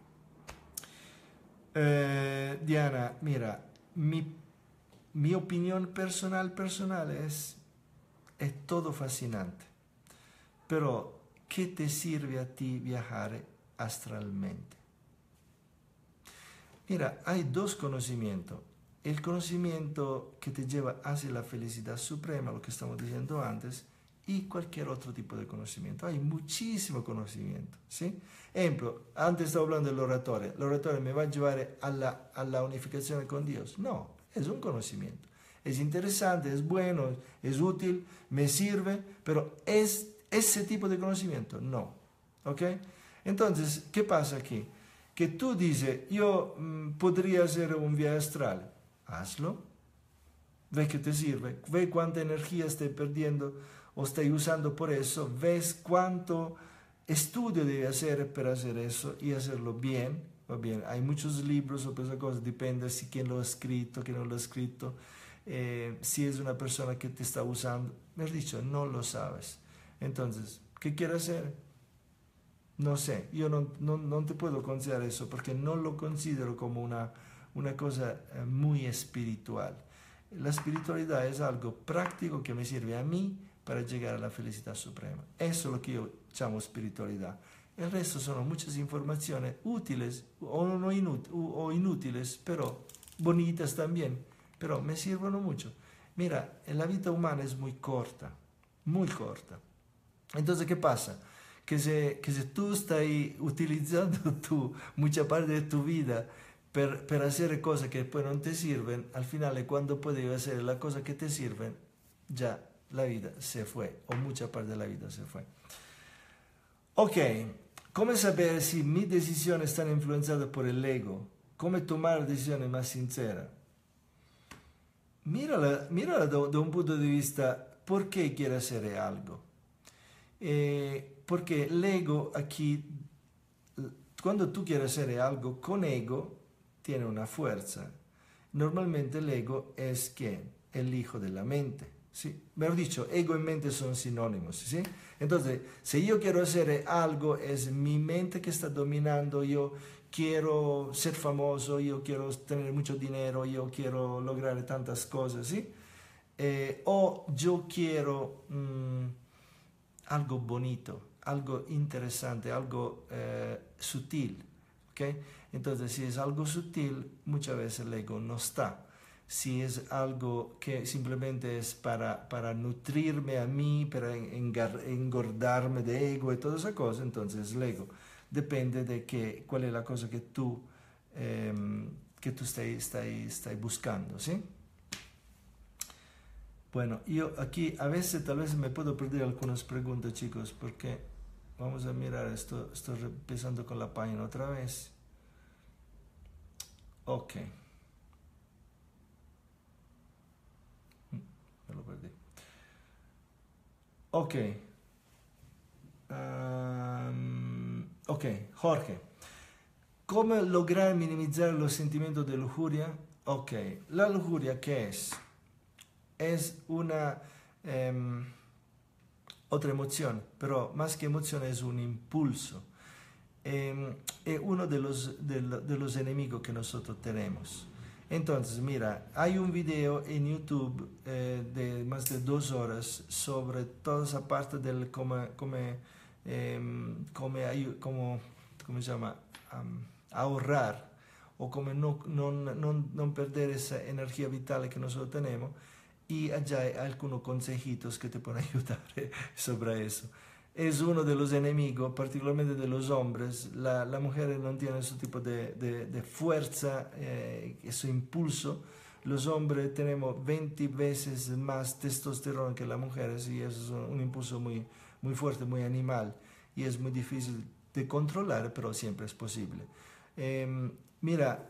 Diana, mira, mi opinión personal es todo fascinante. Pero, ¿qué te sirve a ti viajar astralmente? Mira, hay dos conocimientos. El conocimiento que te lleva hacia la felicidad suprema, lo que estamos diciendo antes, y cualquier otro tipo de conocimiento. Hay muchísimo conocimiento, ¿sí? Ejemplo, antes estaba hablando del oratorio. ¿El oratorio me va a llevar a la unificación con Dios? No, es un conocimiento. Es interesante, es bueno, es útil, me sirve, pero ¿es ese tipo de conocimiento? No, ¿ok? Entonces, ¿qué pasa aquí? Que tú dices, yo podría hacer un viaje astral. Hazlo. Ve que te sirve. Ve cuánta energía estás perdiendo o estás usando por eso. Ves cuánto estudio debe hacer para hacer eso y hacerlo bien. Va bien. Hay muchos libros sobre esas cosas. Depende si quién lo ha escrito, quién no lo ha escrito. Si es una persona que te está usando. Mejor dicho, no lo sabes. Entonces, ¿qué quieres hacer? No sé, yo no te puedo considerar eso porque no lo considero como una cosa muy espiritual. La espiritualidad es algo práctico que me sirve a mí para llegar a la felicidad suprema. Eso es lo que yo llamo espiritualidad. El resto son muchas informaciones útiles o inútiles, pero bonitas también, pero me sirven mucho. Mira, la vida humana es muy corta, muy corta. Entonces, ¿qué pasa? Que si tú estás utilizando mucha parte de tu vida per hacer cose che poi non ti sirven, al finale quando puedes hacer las cosas que te sirven, ya la vida se fue, o mucha parte de la vida se fue. Ok, ¿cómo saber si mis decisiones están influenciadas por el ego? ¿Cómo tomar decisiones más sinceras? Mírala de un punto de vista, ¿por qué quiero hacer algo? Porque el ego aquí, cuando tú quieres hacer algo con ego, tiene una fuerza. Normalmente el ego es ¿quién? El hijo de la mente, ¿sí? Mejor dicho, ego y mente son sinónimos, ¿sí? Entonces, si yo quiero hacer algo, es mi mente que está dominando, yo quiero ser famoso, yo quiero tener mucho dinero, yo quiero lograr tantas cosas, ¿sí? O yo quiero algo bonito, algo interesante, algo sutil, ¿ok? Entonces, si es algo sutil, muchas veces el ego no está. Si es algo que simplemente es para nutrirme a mí, para engordarme de ego y toda esa cosa, entonces el ego. Depende de cuál es la cosa que tú estás buscando, ¿sí? Bueno, yo aquí a veces tal vez me puedo perder algunas preguntas, chicos, porque vamos a mirar esto, estoy empezando con la página otra vez. Ok. Me lo perdí. Ok. Ok, Jorge. ¿Cómo lograr minimizar los sentimientos de lujuria? Ok, la lujuria, ¿qué es? Es una otra emoción, pero más que emoción es un impulso. Es uno de los enemigos que nosotros tenemos. Entonces, mira, hay un video en YouTube de más de 2 horas sobre toda esa parte del cómo se llama, ahorrar o cómo no perder esa energía vital que nosotros tenemos. Y allá hay algunos consejitos que te pueden ayudar sobre eso. Es uno de los enemigos, particularmente de los hombres. La mujer no tiene ese tipo de fuerza, ese impulso. Los hombres tenemos 20 veces más testosterona que las mujeres y eso es un impulso muy, muy fuerte, muy animal. Y es muy difícil de controlar, pero siempre es posible. Mira,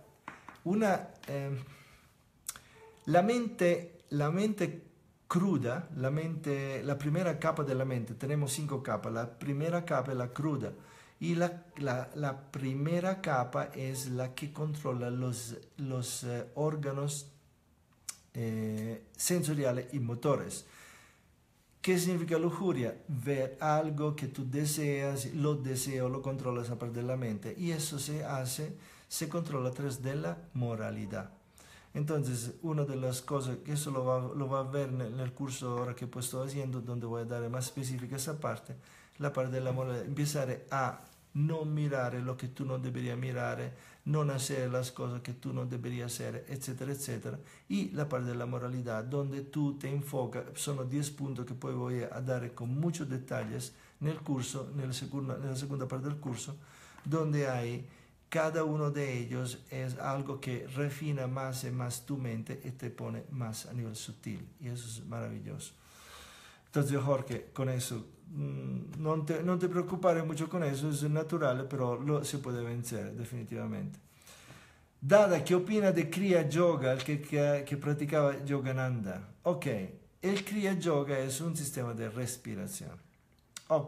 la mente cruda, la primera capa de la mente, tenemos 5 capas, la primera capa es la cruda y la primera capa es la que controla los órganos sensoriales y motores. ¿Qué significa lujuria? Ver algo que tú deseas, lo controlas a partir de la mente y eso se controla a través de la moralidad. Entonces, una de las cosas, que eso lo va a ver en el curso ahora que estoy haciendo, donde voy a dar más específica esa parte, la parte de la moralidad, empezar a no mirar lo que tú no deberías mirar, no hacer las cosas que tú no deberías hacer, etcétera, etcétera. Y la parte de la moralidad, donde tú te enfocas, son 10 puntos que poi voy a dar con muchos detalles en el curso, en la segunda parte del curso, donde hay cada uno de ellos es algo que refina más y más tu mente y te pone más a nivel sutil. Y eso es maravilloso. Entonces, Jorge, con eso, no te preocupes mucho con eso, es natural, pero se puede vencer definitivamente. Dada, ¿qué opina de Kriya Yoga, el que practicaba Yogananda? Ok, el Kriya Yoga es un sistema de respiración. Ok.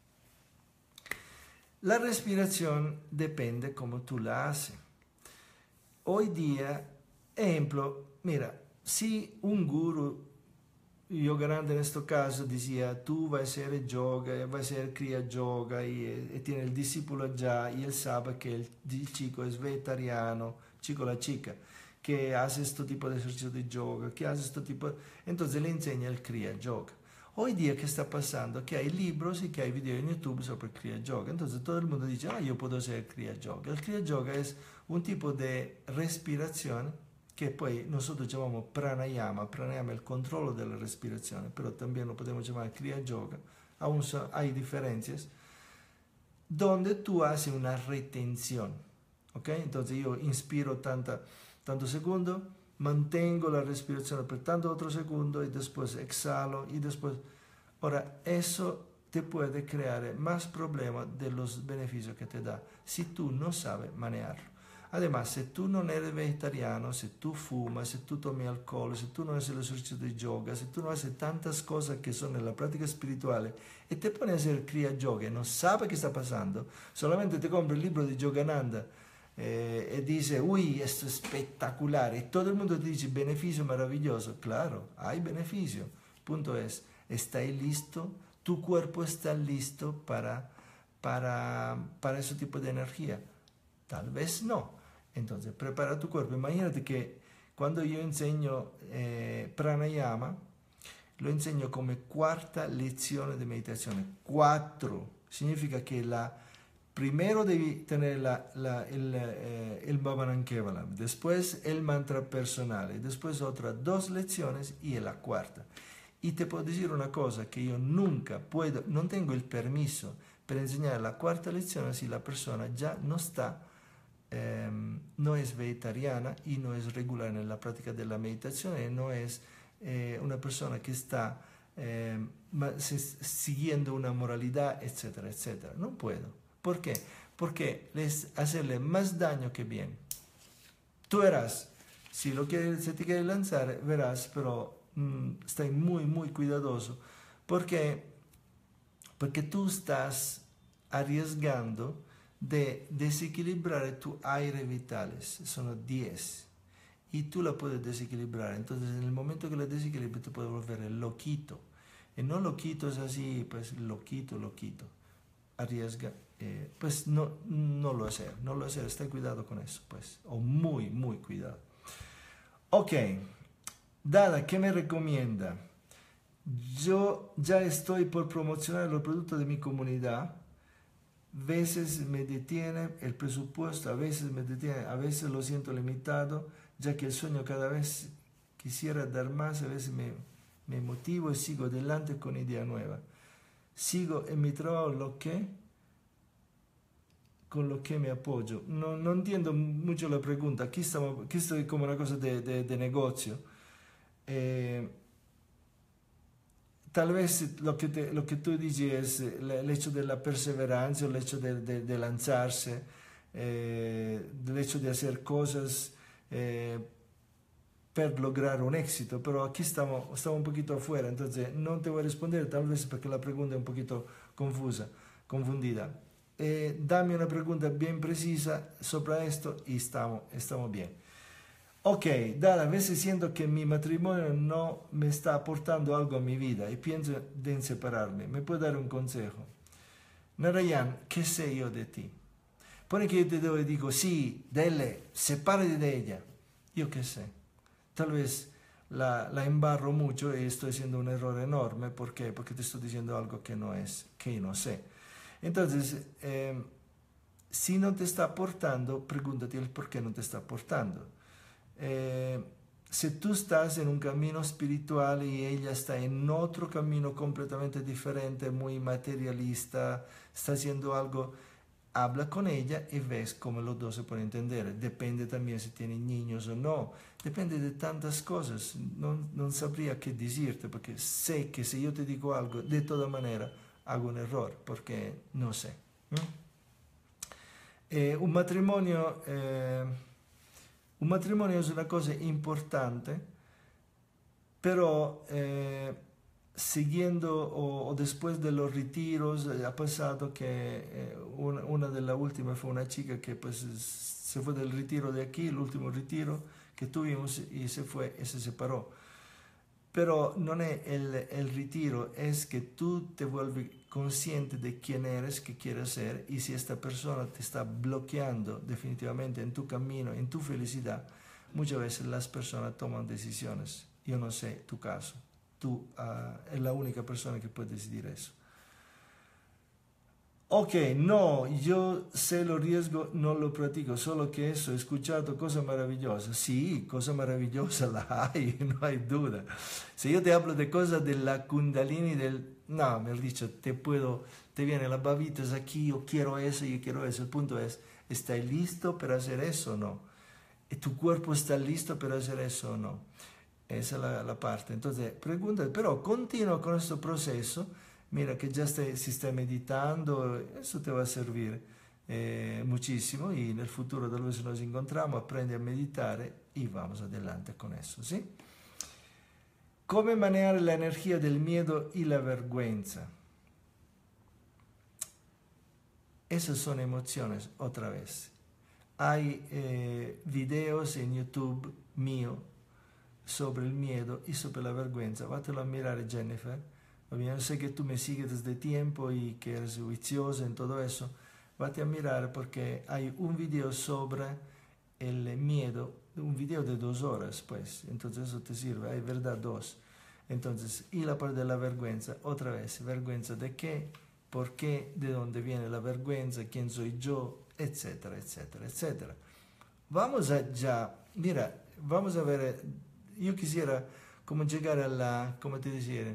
La respiración depende cómo tú la haces. Hoy día, ejemplo, mira, si un guru, Yogananda en este caso decía, tú vas a hacer yoga, vas a hacer Kriya Yoga y tiene el discípulo ya y él sabe que el chico es vegetariano, chico la chica, que hace este tipo de ejercicio de yoga, que hace este tipo, entonces le enseña el Kriya Yoga. Hoy día, ¿qué está pasando? Que hay libros y que hay videos en YouTube sobre Kriya Yoga. Entonces todo el mundo dice, yo puedo hacer Kriya Yoga. El Kriya Yoga es un tipo de respiración que poi nosotros llamamos pranayama. Pranayama es el control de la respiración, pero también lo podemos llamar Kriya Yoga. Aún hay diferencias, donde tú haces una retención. ¿Ok? Entonces yo inspiro tanto segundo, mantengo la respiración por tanto otro segundo y después exhalo y después... Ahora, eso te puede crear más problemas de los beneficios que te da si tú no sabes manejarlo. Además, si tú no eres vegetariano, si tú fumas, si tú tomas alcohol, si tú no haces el ejercicio de yoga, si tú no haces tantas cosas que son en la práctica espiritual y te pones a hacer Kriya Yoga y no sabes qué está pasando, solamente te compras el libro de Yogananda y dice, uy, esto es espectacular, y todo el mundo te dice, beneficio maravilloso. Claro, hay beneficio. Punto es, ¿estás listo? ¿Tu cuerpo está listo para ese tipo de energía? Tal vez no. Entonces, prepara tu cuerpo. Imagínate que cuando yo enseño pranayama, lo enseño como cuarta lección de meditación. 4. Significa que primero devi tener el Bhavanan Kevalam, después el mantra personal, y después otras 2 lecciones y la cuarta. Y te puedo decir una cosa, que yo nunca puedo, no tengo el permiso para enseñar la cuarta lección si la persona ya no está, no es vegetariana y no es regular en la práctica de la meditación y no es una persona que está siguiendo una moralidad, etcétera, etcétera. No puedo. ¿Por qué? Porque les hacerle más daño que bien. Tú verás, si se te quiere lanzar, verás, pero está muy, muy cuidadoso. Porque tú estás arriesgando de desequilibrar tu aire vitales. Son 10. Y tú la puedes desequilibrar. Entonces, en el momento que la desequilibres, te puedes volver loquito. Y no loquito es así, pues loquito. Arriesga. Pues no lo hacer, está cuidado con eso, pues, o muy, muy cuidado. Ok, Dada, ¿qué me recomienda? Yo ya estoy por promocionar los productos de mi comunidad. A veces me detiene el presupuesto, a veces me detiene, a veces lo siento limitado, ya que el sueño cada vez quisiera dar más, a veces me motivo y sigo adelante con idea nueva. Sigo en mi trabajo con lo que me apoyo. No entiendo mucho la pregunta. Aquí estoy como una cosa de negocio. Tal vez lo que tú dices es el hecho de la perseverancia, el hecho de lanzarse, el hecho de hacer cosas per lograr un éxito. Pero aquí estamos un poquito afuera, entonces no te voy a responder, tal vez porque la pregunta es un poquito confundida. Dame una pregunta bien precisa sobre esto y estamos bien. Ok, Dada, a veces siento que mi matrimonio no me está aportando algo a mi vida y pienso en separarme. ¿Me puede dar un consejo? Narayan, ¿qué sé yo de ti? Pone que yo te digo, sí, sepárate de ella. Yo qué sé. Tal vez la embarro mucho y estoy haciendo un error enorme. ¿Por qué? Porque te estoy diciendo algo que no sé. Entonces, si no te está aportando, pregúntate el por qué no te está aportando. Si tú estás en un camino espiritual y ella está en otro camino completamente diferente, muy materialista, está haciendo algo, habla con ella y ves cómo los dos se pueden entender. Depende también si tienen niños o no. Depende de tantas cosas. No sabría qué decirte porque sé que si yo te digo algo, de toda manera hago un error porque no sé. Un matrimonio es una cosa importante, pero siguiendo o después de los retiros, ha pasado que una de las últimas fue una chica que pues se fue del retiro de aquí, el último retiro que tuvimos, y se fue y se separó. Pero no es el retiro, es que tú te vuelves consciente de quién eres, qué quieres ser, y si esta persona te está bloqueando definitivamente en tu camino, en tu felicidad, muchas veces las personas toman decisiones. Yo no sé tu caso, tú eres la única persona que puede decidir eso. Ok, no, yo sé los riesgos, no lo practico, solo que eso, he escuchado cosas maravillosas. Sí, cosas maravillosas las hay, no hay duda. Si yo te hablo de cosas de la Kundalini, no, me has dicho, te vienen las babitas aquí, yo quiero eso. El punto es, ¿estás listo para hacer eso o no? ¿Tu cuerpo está listo para hacer eso o no? Esa es la parte. Entonces, pregunta, pero continúa con este proceso. Mira que ya si estás meditando, eso te va a servir muchísimo y en el futuro tal vez nos encontramos, aprende a meditar y vamos adelante con eso, ¿sí? ¿Cómo manejar la energía del miedo y la vergüenza? Esas son emociones, otra vez. Hay videos en YouTube mío sobre el miedo y sobre la vergüenza. Vátelo a mirar, Jennifer. Yo sé que tú me sigues desde tiempo y que eres juiciosa en todo eso. Vate a mirar porque hay un video sobre el miedo, un video de 2 horas, pues. Entonces eso te sirve, hay verdad 2. Entonces, y la parte de la vergüenza, otra vez, vergüenza de qué, por qué, de dónde viene la vergüenza, quién soy yo, etcétera, etcétera, etcétera. Vamos a ver, yo quisiera como llegar a como te decía,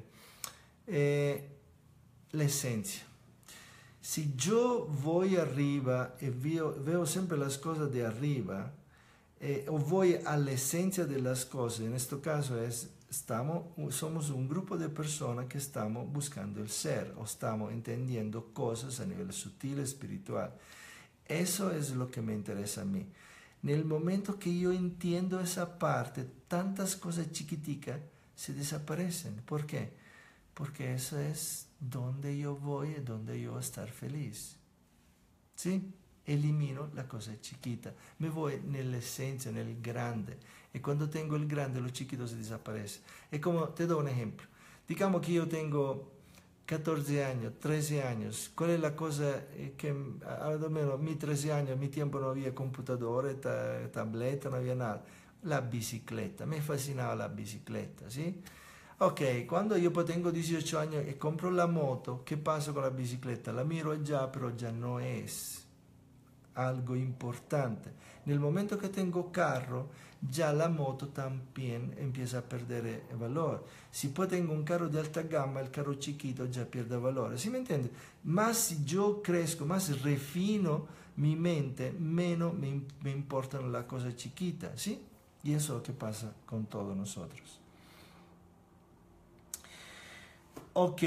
la esencia. Si yo voy arriba y veo siempre las cosas de arriba, o voy a la esencia de las cosas, en este caso somos un grupo de personas que estamos buscando el ser, o estamos entendiendo cosas a nivel sutil, espiritual. Eso es lo que me interesa a mí. En el momento que yo entiendo esa parte, tantas cosas chiquiticas se desaparecen. ¿Por qué? Porque eso es donde yo voy y donde yo voy a estar feliz. ¿Sí? Elimino la cosa chiquita, me voy en la esencia, en el grande. Y cuando tengo el grande, lo chiquito se desaparece. Es como, te doy un ejemplo. Digamos que yo tengo 14 años, 13 años. ¿Cuál es la cosa que, al menos, mis 13 años, en mi tiempo no había computadora, tableta, no había nada? La bicicleta, me fascinaba la bicicleta, ¿sí? Ok, cuando yo pues tengo 18 años y compro la moto, ¿qué pasa con la bicicleta? La miro ya, pero ya no es algo importante. En el momento que tengo carro, ya la moto también empieza a perder valor. Si pues tengo un carro de alta gama, el carro chiquito ya pierde valor. ¿Sí me entiendes? Más yo crezco, más refino mi mente, menos me importan las cosas chiquitas, ¿sí? Y eso es lo que pasa con todos nosotros. Ok.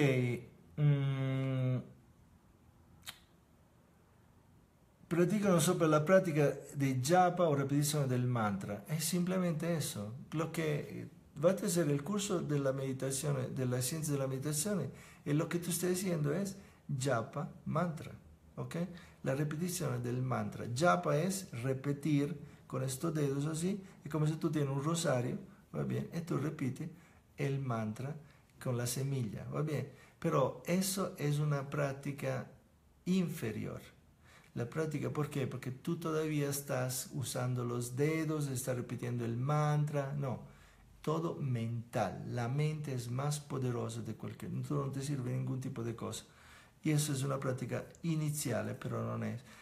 Platícanos sobre la práctica de japa o repetición del mantra. Es simplemente eso. Lo que va a hacer el curso de la meditación, de la ciencia de la meditación, y lo que tú estás diciendo es japa mantra. ¿Ok? La repetición del mantra. Japa es repetir con estos dedos así, es como si tú tienes un rosario, ¿va bien? Y tú repites el mantra con la semilla, ¿va bien? Pero eso es una práctica inferior. La práctica, ¿por qué? Porque tú todavía estás usando los dedos, estás repitiendo el mantra. No, todo mental. La mente es más poderosa de cualquier. No te sirve ningún tipo de cosa. Y eso es una práctica inicial, pero no es.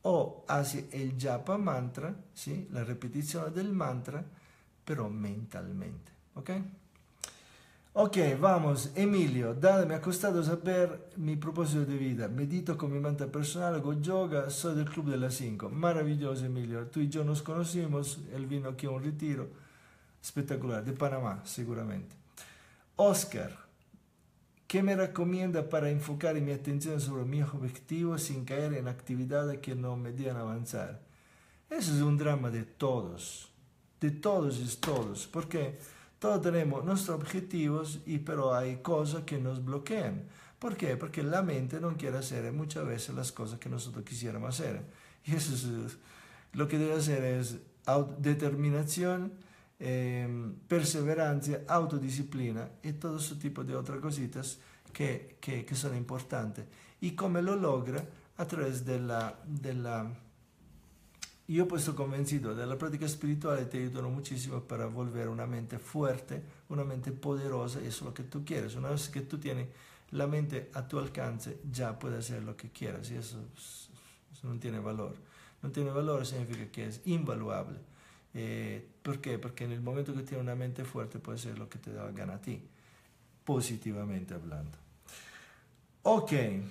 o haces el japa mantra, ¿sí? La repetición del mantra, pero mentalmente, ¿ok? Ok, vamos, Emilio, me ha costado saber mi propósito de vida. Medito con mi mantra personal, hago yoga, soy del Club de las 5. Maravilloso, Emilio. Tú y yo nos conocimos, él vino aquí a un retiro espectacular, de Panamá, seguramente. Oscar, ¿qué me recomienda para enfocar mi atención sobre mi objetivo sin caer en actividades que no me den avanzar? Eso es un drama de todos es todos, porque todos tenemos nuestros objetivos, pero hay cosas que nos bloquean. ¿Por qué? Porque la mente no quiere hacer muchas veces las cosas que nosotros quisiéramos hacer. Y eso es, lo que debe hacer es determinación, perseverancia, autodisciplina y todo ese tipo de otras cositas que son importantes. ¿Y cómo lo logra? A través de la yo pues estoy convencido de la práctica espiritual te ayudan muchísimo para volver una mente fuerte, una mente poderosa, y eso es lo que tú quieres. Una vez que tú tienes la mente a tu alcance, ya puedes hacer lo que quieras, y eso no tiene valor. No tiene valor significa que es invaluable. ¿Por qué? Porque en el momento que tienes una mente fuerte, puede ser lo que te da gana a ti, positivamente hablando. Ok.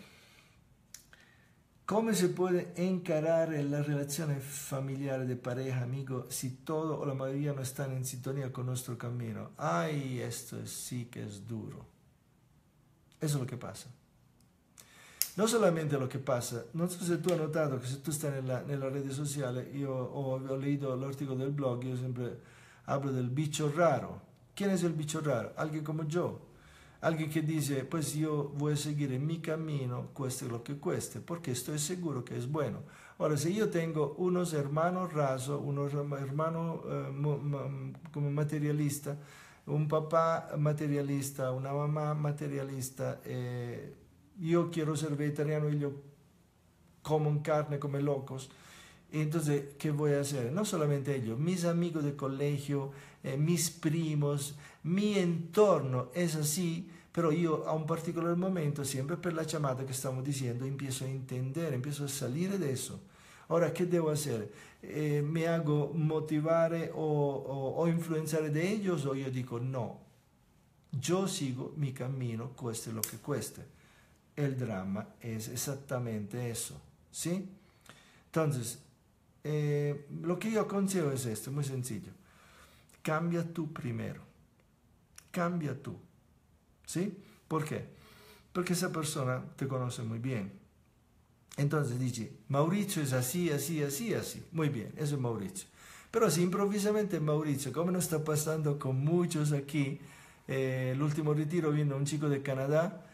¿Cómo se puede encarar las relaciones familiares de pareja, amigo, si todo o la mayoría no están en sintonía con nuestro camino? Ay, esto sí que es duro. Eso es lo que pasa. No solamente lo que pasa, no sé si tú has notado que si tú estás en las redes sociales, yo ho leído el artículo del blog, yo siempre hablo del bicho raro. ¿Quién es el bicho raro? Alguien como yo. Alguien que dice, pues yo voy a seguir en mi camino, cueste lo que cueste, porque estoy seguro que es bueno. Ahora, si yo tengo unos hermanos rasos, unos hermanos como materialista, un papá materialista, una mamá materialista, yo quiero ser vegetariano y yo como carne, como locos. Entonces, ¿qué voy a hacer? No solamente ellos, mis amigos de colegio, mis primos, mi entorno es así, pero yo a un particular momento, siempre por la llamada que estamos diciendo, empiezo a entender, empiezo a salir de eso. Ahora, ¿qué debo hacer? ¿Me hago motivar o influenciar de ellos o yo digo, no, yo sigo mi camino, cueste lo que cueste? El drama es exactamente eso, ¿sí? Entonces, lo que yo aconsejo es esto, muy sencillo. Cambia tú primero. Cambia tú. ¿Sí? ¿Por qué? Porque esa persona te conoce muy bien. Entonces dice, Mauricio es así, así, así, así. Muy bien, eso es Mauricio. Pero si improvisamente Mauricio, como nos está pasando con muchos aquí, el último retiro vino un chico de Canadá,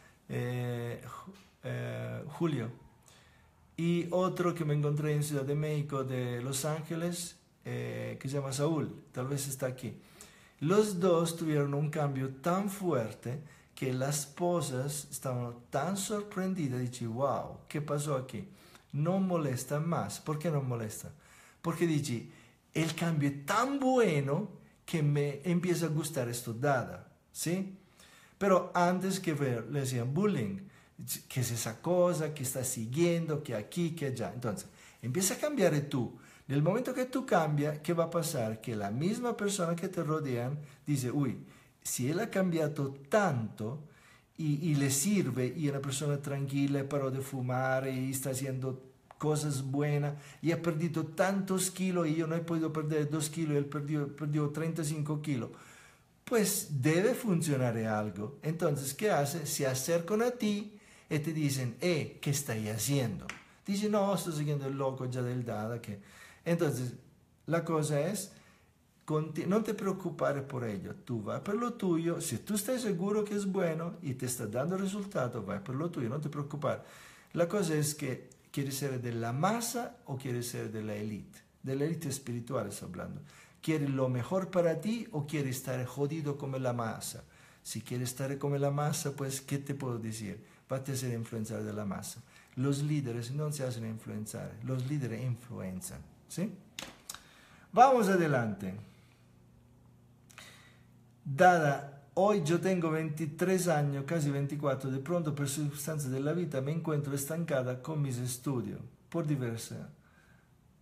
Julio, y otro que me encontré en Ciudad de México, de Los Ángeles, que se llama Saúl, tal vez está aquí. Los dos tuvieron un cambio tan fuerte que las esposas estaban tan sorprendidas, dice, wow, ¿qué pasó aquí? No molesta más. ¿Por qué no molesta? Porque dice, el cambio es tan bueno que me empieza a gustar esto dada, ¿sí? Pero antes que ver, le decían bullying, que es esa cosa, que está siguiendo, que aquí, que allá. Entonces, empieza a cambiar tú. En el momento que tú cambias, ¿qué va a pasar? Que la misma persona que te rodean dice, uy, si él ha cambiado tanto y le sirve y es una persona tranquila, paró de fumar y está haciendo cosas buenas y ha perdido tantos kilos y yo no he podido perder 2 kilos y él perdió 35 kilos, pues debe funcionar algo. Entonces, ¿qué hace? Se acercan a ti y te dicen, ¿qué estáis haciendo? Dice, no, estoy siguiendo el loco ya del Dada. Entonces, la cosa es, no te preocupes por ello, tú vas por lo tuyo, si tú estás seguro que es bueno y te está dando resultado, vas por lo tuyo, no te preocupes. La cosa es que, ¿quieres ser de la masa o quieres ser de la élite espiritual estoy hablando? ¿Quieres lo mejor para ti o quieres estar jodido como la masa? Si quieres estar como la masa, pues, ¿qué te puedo decir? Vas a ser influenciado de la masa. Los líderes no se hacen influenciar, los líderes influencian, ¿sí? Vamos adelante. Dada, hoy yo tengo 23 años, casi 24, de pronto por circunstancias de la vida me encuentro estancada con mis estudios, por diversas.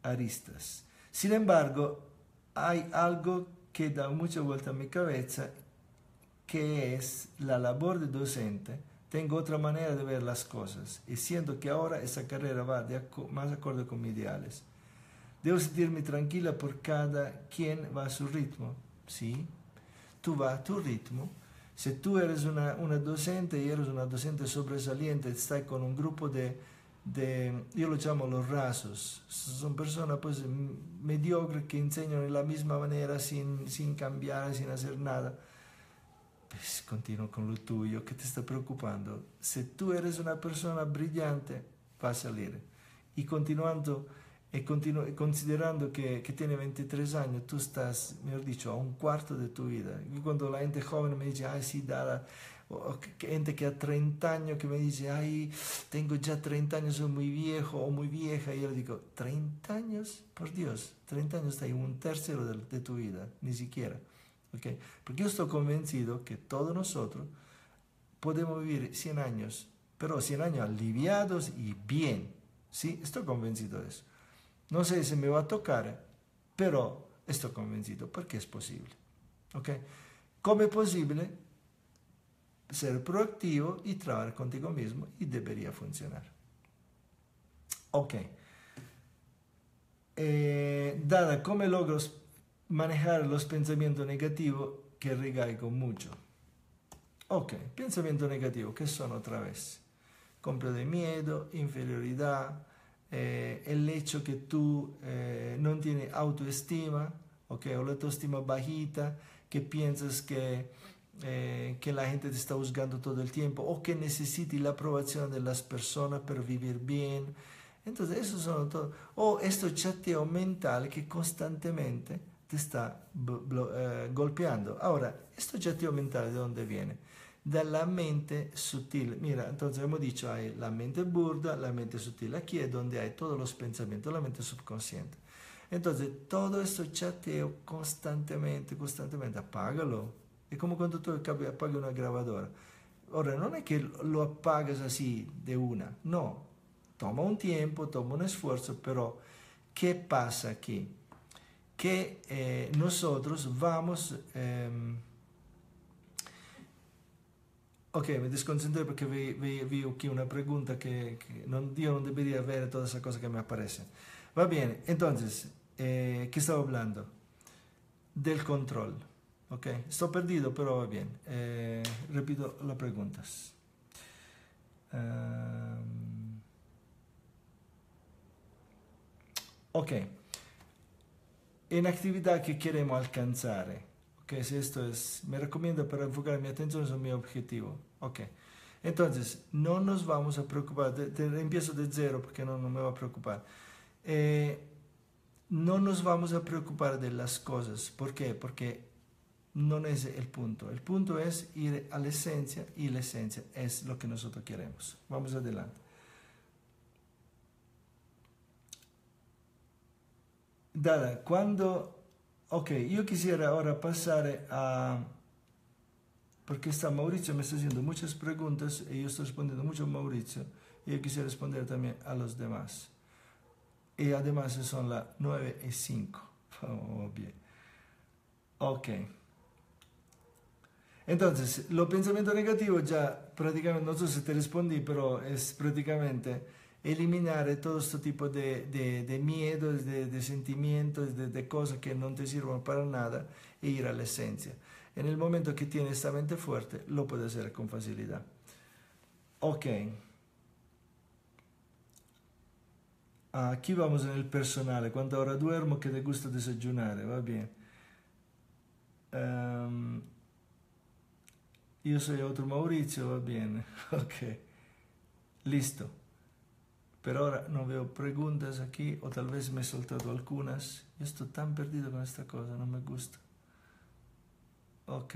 aristas. Sin embargo, hay algo que da mucha vuelta a mi cabeza, que es la labor de docente. Tengo otra manera de ver las cosas y siento que ahora esa carrera va más acorde con mis ideales. Debo sentirme tranquila por cada quien va a su ritmo, ¿sí? Tú vas a tu ritmo. Si tú eres una docente y eres una docente sobresaliente, estás con un grupo yo lo llamo los rasos, son personas pues mediocres que enseñan de la misma manera sin cambiar, sin hacer nada, pues continúa con lo tuyo. ¿Qué te está preocupando? Si tú eres una persona brillante, va a salir. Y continuando, considerando que tiene 23 años, tú estás, mejor dicho, a un cuarto de tu vida. Y cuando la gente joven me dice, ay, sí, Dara, o gente que a 30 años que me dice, ay, tengo ya 30 años, soy muy viejo o muy vieja, y yo le digo, 30 años, por Dios, 30 años está en un tercero de tu vida, ni siquiera. ¿Okay? Porque yo estoy convencido que todos nosotros podemos vivir 100 años, pero 100 años aliviados y bien, ¿sí? Estoy convencido de eso. No sé si me va a tocar, pero estoy convencido porque es posible. ¿Okay? ¿Cómo es posible? Ser proactivo y trabajar contigo mismo, y debería funcionar. Ok. Dada, ¿cómo logro manejar los pensamientos negativos que regaigo mucho? Ok, pensamiento negativo, ¿qué son otra vez? Compra de miedo, inferioridad, el hecho que tú no tienes autoestima, okay, o la autoestima bajita, que piensas que la gente te está juzgando todo el tiempo, o que necesites la aprobación de las personas para vivir bien. Entonces, eso son todo. O este chateo mental que constantemente te está golpeando. Ahora, este chateo mental, ¿de dónde viene? De la mente sutil. Mira, entonces hemos dicho, hay la mente burda, la mente sutil. Aquí es donde hay todos los pensamientos, la mente subconsciente. Entonces, todo este chateo constantemente, apágalo. Es como cuando tú apagas una grabadora. Ahora, no es que lo apagas así de una, no. Toma un tiempo, toma un esfuerzo, pero ¿qué pasa aquí? Que nosotros vamos... ok, me desconcentré porque vi aquí una pregunta que yo no debería ver todas esas cosas que me aparecen. Va bien, entonces, ¿qué estaba hablando? Del control. Ok, estoy perdido, pero va bien. Repito las preguntas. Ok, en actividad que queremos alcanzar. Ok, si esto es, me recomiendo para enfocar mi atención en mi objetivo. Ok, entonces, no nos vamos a preocupar. Empiezo de cero porque no me va a preocupar. No nos vamos a preocupar de las cosas. ¿Por qué? Porque no es el punto. El punto es ir a la esencia, y la esencia es lo que nosotros queremos. Vamos adelante. Dada, cuando... Ok, yo quisiera ahora pasar a... Porque está Mauricio, me está haciendo muchas preguntas y yo estoy respondiendo mucho a Mauricio. Y yo quisiera responder también a los demás. Y además son las 9:05. Oh, bien. Ok. Entonces, los pensamientos negativos ya prácticamente, no sé si te respondí, pero es prácticamente eliminar todo este tipo de miedos, de sentimientos, de cosas que no te sirven para nada, e ir a la esencia. En el momento que tienes esta mente fuerte, lo puedes hacer con facilidad. Ok. Aquí vamos en el personal. ¿Cuánta hora duermo? ¿Qué te gusta desayunar? Va bien. Io soy otro Mauricio, va bien. Ok. Listo. Pero ahora no veo preguntas aquí, o tal vez me he soltado algunas. Yo estoy tan perdido con esta cosa, no me gusta. Ok.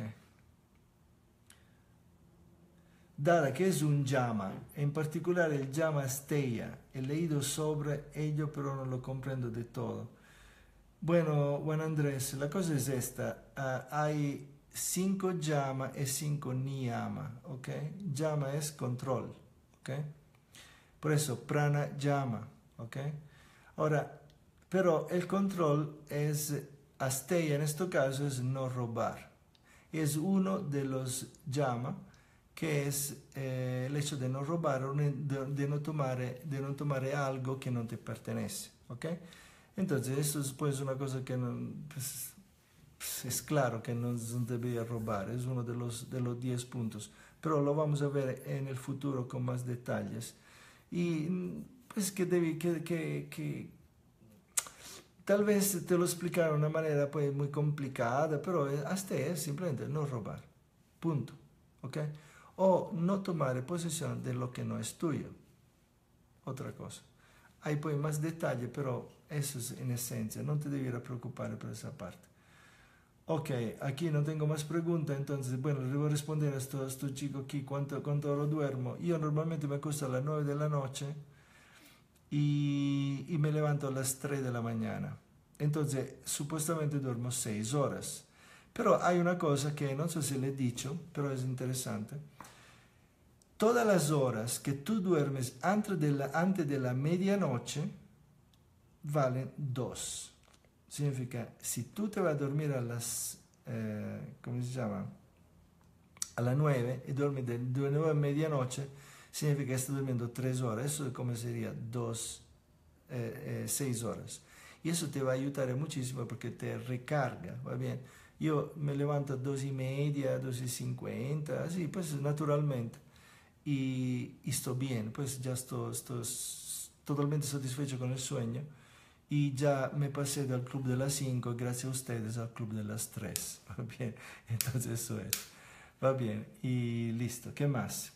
Dada, ¿qué es un llama? En particular el llama stella. He leído sobre ello, pero no lo comprendo de todo. Bueno, Andrés, la cosa es esta. Hay 5 llama y 5 niyama, ¿ok? Llama es control, ¿ok? Por eso, prana llama, ¿ok? Ahora, pero el control es, asteya en este caso es no robar. Es uno de los llama, que es el hecho de no robar o de no tomar algo que no te pertenece, ¿ok? Entonces eso es pues una cosa que no, pues, es claro que no se debería robar, es uno de los 10 puntos, pero lo vamos a ver en el futuro con más detalles. Y pues que tal vez te lo explicaron de una manera pues muy complicada, pero hasta es simplemente no robar, punto, ¿ok? O no tomar posesión de lo que no es tuyo, otra cosa. Hay pues más detalle, pero eso es en esencia, no te debiera preocupar por esa parte. Ok, aquí no tengo más preguntas, entonces, bueno, le voy a responder a este chico aquí, ¿cuánto hora duermo? Yo normalmente me acuesto a las 9 de la noche y me levanto a las 3 de la mañana. Entonces, supuestamente duermo 6 horas. Pero hay una cosa que no sé si le he dicho, pero es interesante. Todas las horas que tú duermes antes de la medianoche valen 2. Significa, si tú te vas a dormir a las, ¿cómo se llama? A las 9 y duermes de 9 a medianoche, significa que estás durmiendo 3 horas. Eso es como sería 6 horas. Y eso te va a ayudar muchísimo porque te recarga, ¿va bien? Yo me levanto a 2:30, 2:50, así, pues naturalmente. Y estoy bien, pues ya estoy totalmente satisfecho con el sueño. Y ya me pasé del club de las 5, gracias a ustedes, al club de las 3. ¿Va bien? Entonces eso es. Va bien. Y listo. ¿Qué más?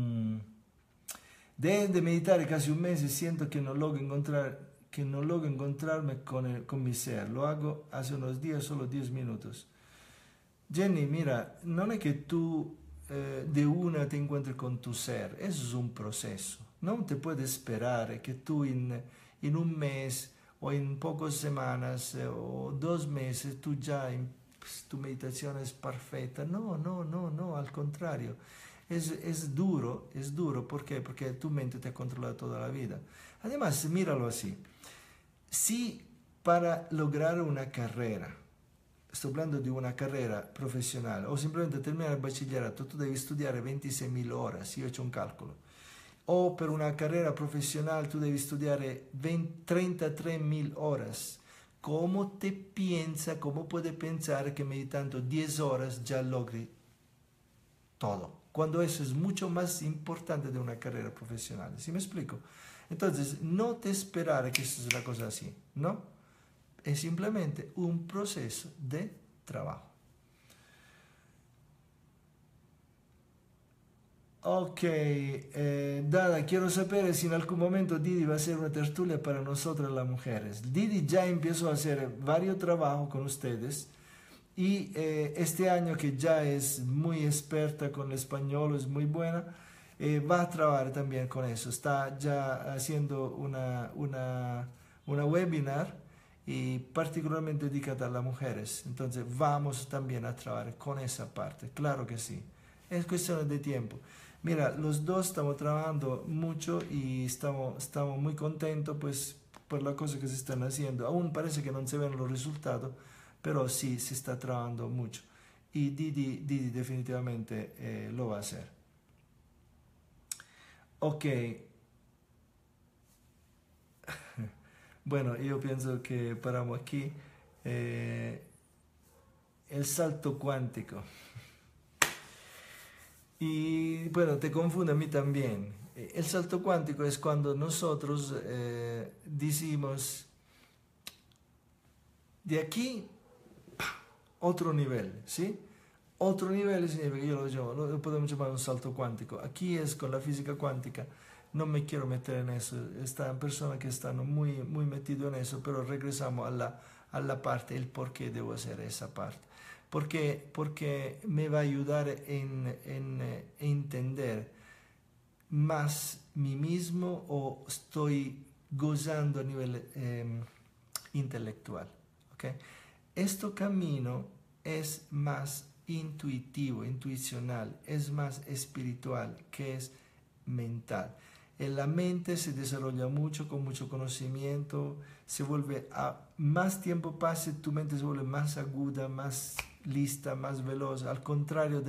De meditar casi un mes y siento que no logro encontrarme con mi ser. Lo hago hace unos días, solo 10 minutos. Jenny, mira, no es que tú de una te encuentres con tu ser. Eso es un proceso. No te puedes esperar que tú en un mes o en pocas semanas o 2 meses tú ya pues, tu meditación es perfecta. No, no, no, no, al contrario. Es duro. ¿Por qué? Porque tu mente te ha controlado toda la vida. Además, míralo así. Si para lograr una carrera, estoy hablando de una carrera profesional o simplemente terminar el bachillerato, tú debes estudiar 26.000 horas, yo he hecho un cálculo. O per una carrera profesional tú debes estudiar 33.000 horas. ¿Cómo puede pensar que meditando 10 horas ya logre todo? Cuando eso es mucho más importante de una carrera profesional. ¿Sí me explico? Entonces, no te esperar que eso es una cosa así, ¿no? Es simplemente un proceso de trabajo. Ok, Dada, quiero saber si en algún momento Didi va a hacer una tertulia para nosotras las mujeres. Didi ya empezó a hacer varios trabajos con ustedes y este año que ya es muy experta con el español, es muy buena, va a trabajar también con eso. Está ya haciendo una webinar y particularmente dedicada a las mujeres. Entonces vamos también a trabajar con esa parte, claro que sí. Es cuestión de tiempo. Mira, los dos estamos trabajando mucho y estamos muy contentos pues por las cosas que se están haciendo. Aún parece que no se ven los resultados, pero sí se está trabajando mucho. Y Didi definitivamente lo va a hacer. Ok. Bueno, yo pienso que paramos aquí. El salto cuántico. Y bueno, te confunde a mí también. El salto cuántico es cuando nosotros decimos, de aquí, otro nivel, ¿sí? Otro nivel significa, lo podemos llamar un salto cuántico. Aquí es con la física cuántica. No me quiero meter en eso. Están personas que están muy, muy metidas en eso, pero regresamos a la parte, el por qué debo hacer esa parte. Porque me va a ayudar en entender más mí mismo o estoy gozando a nivel intelectual. ¿Okay? Este camino es más intuitivo, intuicional, es más espiritual que es mental. la mente se desarrolla mucho, con mucho conocimiento, se vuelve, más tiempo pase, tu mente se vuelve más aguda, más lista, más veloz, al contrario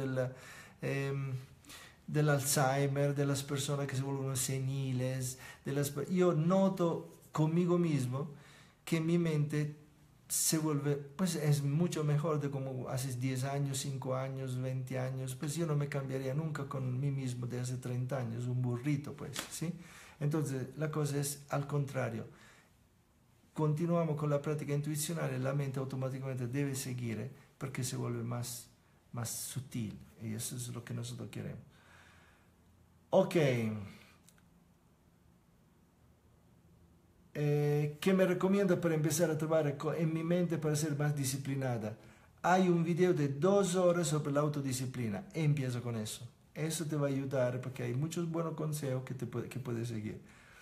del Alzheimer, de las personas que se vuelven seniles, yo noto conmigo mismo que mi mente se vuelve, pues es mucho mejor de como hace 10 años, 5 años, 20 años, pues yo no me cambiaría nunca con mí mismo de hace 30 años, un burrito, pues, ¿sí? Entonces, la cosa es al contrario. Continuamos con la práctica intuicional y la mente automáticamente debe seguir porque se vuelve más sutil y eso es lo que nosotros queremos. Ok. ¿Qué me recomienda para empezar a trabajar en mi mente para ser más disciplinada? Hay un video de 2 horas sobre la autodisciplina. Empieza con eso. Eso te va a ayudar porque hay muchos buenos consejos que puedes seguir.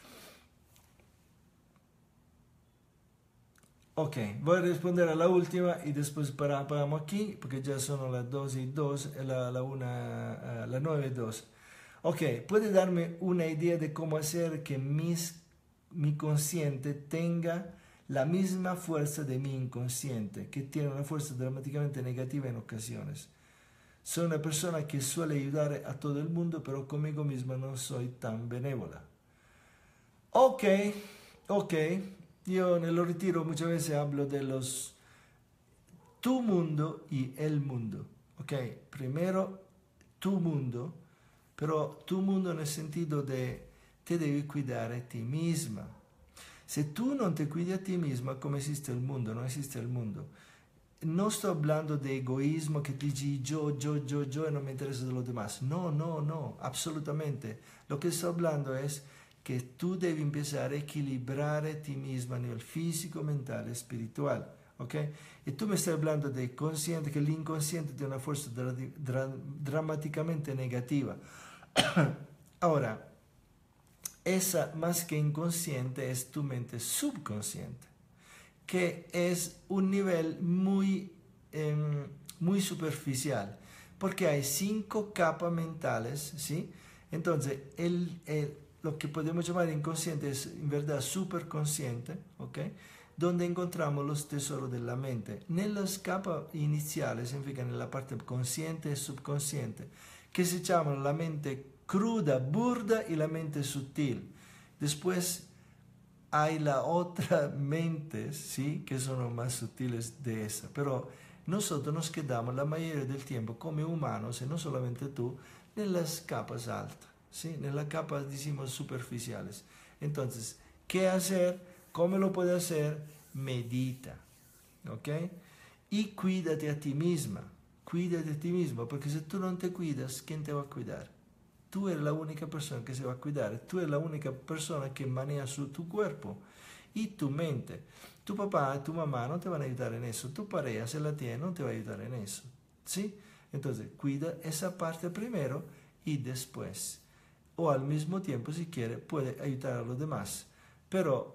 Ok, voy a responder a la última y después paramos aquí porque ya son las 2:02, las 9:02. Ok, ¿puede darme una idea de cómo hacer que mi consciente tenga la misma fuerza de mi inconsciente, que tiene una fuerza dramáticamente negativa en ocasiones? Soy una persona que suele ayudar a todo el mundo, pero conmigo misma no soy tan benévola. Ok, ok. Yo en el retiro muchas veces hablo de tu mundo y el mundo. Ok, primero tu mundo, pero tu mundo en el sentido de te devi cuidare a ti misma. Se tú no te cuidas a ti misma, ¿cómo existe el mundo? No existe el mundo. No estoy hablando de egoísmo que dici yo y no me interesa de los demás. No, no, no, absolutamente. Lo que estoy hablando es que tú debes empezar a equilibrar a ti misma a nivel físico, mental, espiritual. ¿Ok? Y tú me estás hablando de consciente, que el inconsciente tiene una fuerza dramáticamente negativa. Ahora, esa más que inconsciente es tu mente subconsciente, que es un nivel muy superficial, porque hay 5 capas mentales, ¿sí? Entonces, lo que podemos llamar inconsciente es en verdad superconsciente, ¿ok? Donde encontramos los tesoros de la mente. En las capas iniciales, significa en la parte consciente y subconsciente, que se llaman la mente cruda, burda y la mente sutil. Después hay la otra mentes, ¿sí? Que son los más sutiles de esa. Pero nosotros nos quedamos la mayoría del tiempo como humanos, y no solamente tú, en las capas altas, ¿sí? En las capas, decimos, superficiales. Entonces, ¿qué hacer? ¿Cómo lo puedes hacer? Medita, ¿ok? Y cuídate a ti misma. Cuídate a ti misma, porque si tú no te cuidas, ¿quién te va a cuidar? Tú eres la única persona que se va a cuidar. Tú eres la única persona que maneja tu cuerpo y tu mente. Tu papá y tu mamá no te van a ayudar en eso. Tu pareja, si la tiene, no te va a ayudar en eso. ¿Sí? Entonces, cuida esa parte primero y después. O al mismo tiempo, si quiere, puede ayudar a los demás. Pero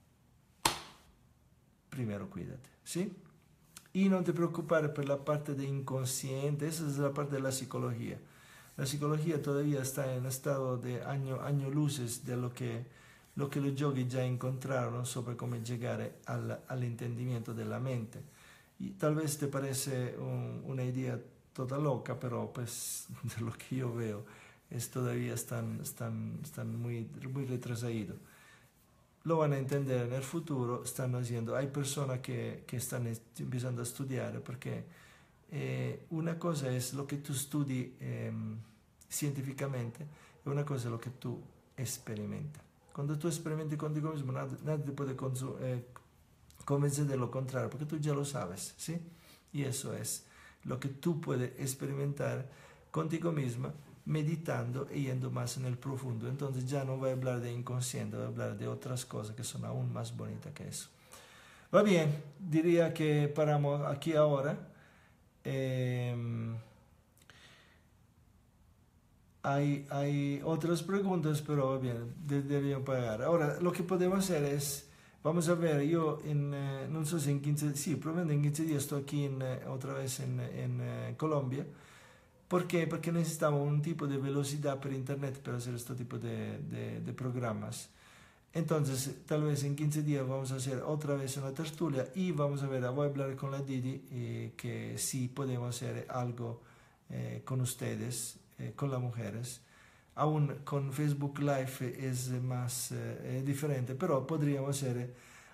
primero cuídate. ¿Sí? Y no te preocupes por la parte de inconsciente. Esa es la parte de la psicología. La psicología todavía está en estado de año luces de lo que los yogis ya encontraron sobre cómo llegar al entendimiento de la mente. Y tal vez te parece una idea toda loca, pero pues de lo que yo veo todavía están muy retrasados. Lo van a entender en el futuro, están haciendo. Hay personas que están empezando a estudiar porque una cosa es lo que tú estudias científicamente y una cosa es lo que tú experimentas. Cuando tú experimentas contigo mismo, nadie te puede convencer de lo contrario, porque tú ya lo sabes, ¿sí? Y eso es lo que tú puedes experimentar contigo misma, meditando y yendo más en el profundo. Entonces ya no voy a hablar de inconsciente, voy a hablar de otras cosas que son aún más bonitas que eso. Va bien, diría que paramos aquí ahora. Hay otras preguntas, pero bien, deberían pagar. Ahora, lo que podemos hacer es, vamos a ver, yo no sé si en 15, sí, probablemente en 15 días estoy aquí otra vez en Colombia. ¿Por qué? Porque necesitamos un tipo de velocidad por internet para hacer este tipo de programas. Entonces, tal vez en 15 días vamos a hacer otra vez una tertulia y vamos a ver, voy a hablar con la Didi que sí podemos hacer algo con ustedes, con las mujeres. Aún con Facebook Live es más diferente, pero podríamos hacer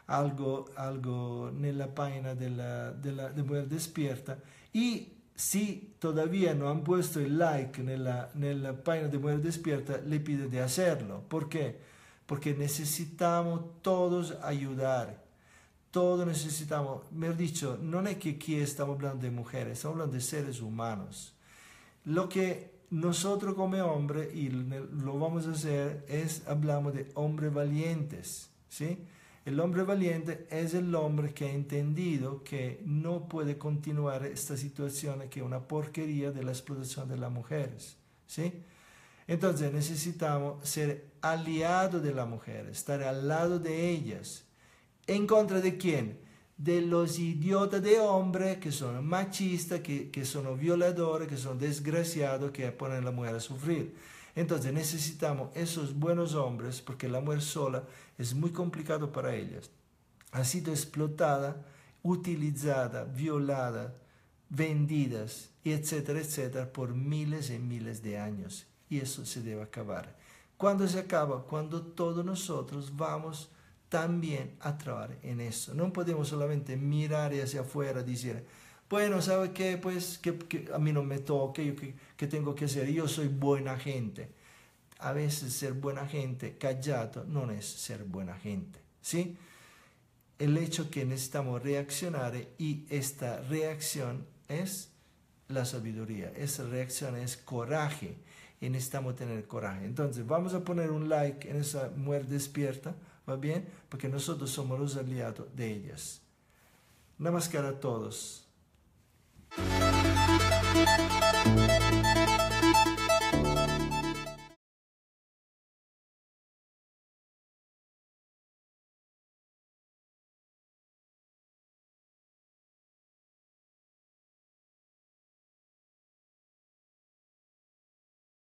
algo en la página de Mujer Despierta. Y si todavía no han puesto el like en la página de Mujer Despierta, le pido de hacerlo. ¿Por qué? Porque necesitamos todos ayudar. Todos necesitamos, mejor dicho, no es que aquí estamos hablando de mujeres, estamos hablando de seres humanos. Lo que nosotros como hombres, y lo vamos a hacer, hablamos de hombres valientes, ¿sí? El hombre valiente es el hombre que ha entendido que no puede continuar esta situación, que es una porquería de la explotación de las mujeres, ¿sí? Entonces necesitamos ser aliados de las mujeres, estar al lado de ellas. ¿En contra de quién? De los idiotas de hombres que son machistas, que son violadores, que son desgraciados, que ponen a la mujer a sufrir. Entonces necesitamos esos buenos hombres, porque la mujer sola es muy complicado para ellas. Ha sido explotada, utilizada, violada, vendidas, etcétera, etcétera, por miles y miles de años. Y eso se debe acabar. ¿Cuándo se acaba? Cuando todos nosotros vamos también a trabajar en eso. No podemos solamente mirar hacia afuera y decir, bueno, ¿sabe qué? Pues que a mí no me toque, yo ¿qué tengo que hacer? Yo soy buena gente. A veces ser buena gente callado no es ser buena gente, ¿sí? El hecho que necesitamos reaccionar, y esta reacción es la sabiduría, esa reacción es coraje, y necesitamos tener coraje. Entonces vamos a poner un like en esa Mujer Despierta, ¿va bien? Porque nosotros somos los aliados de ellas. Namaskar a todos.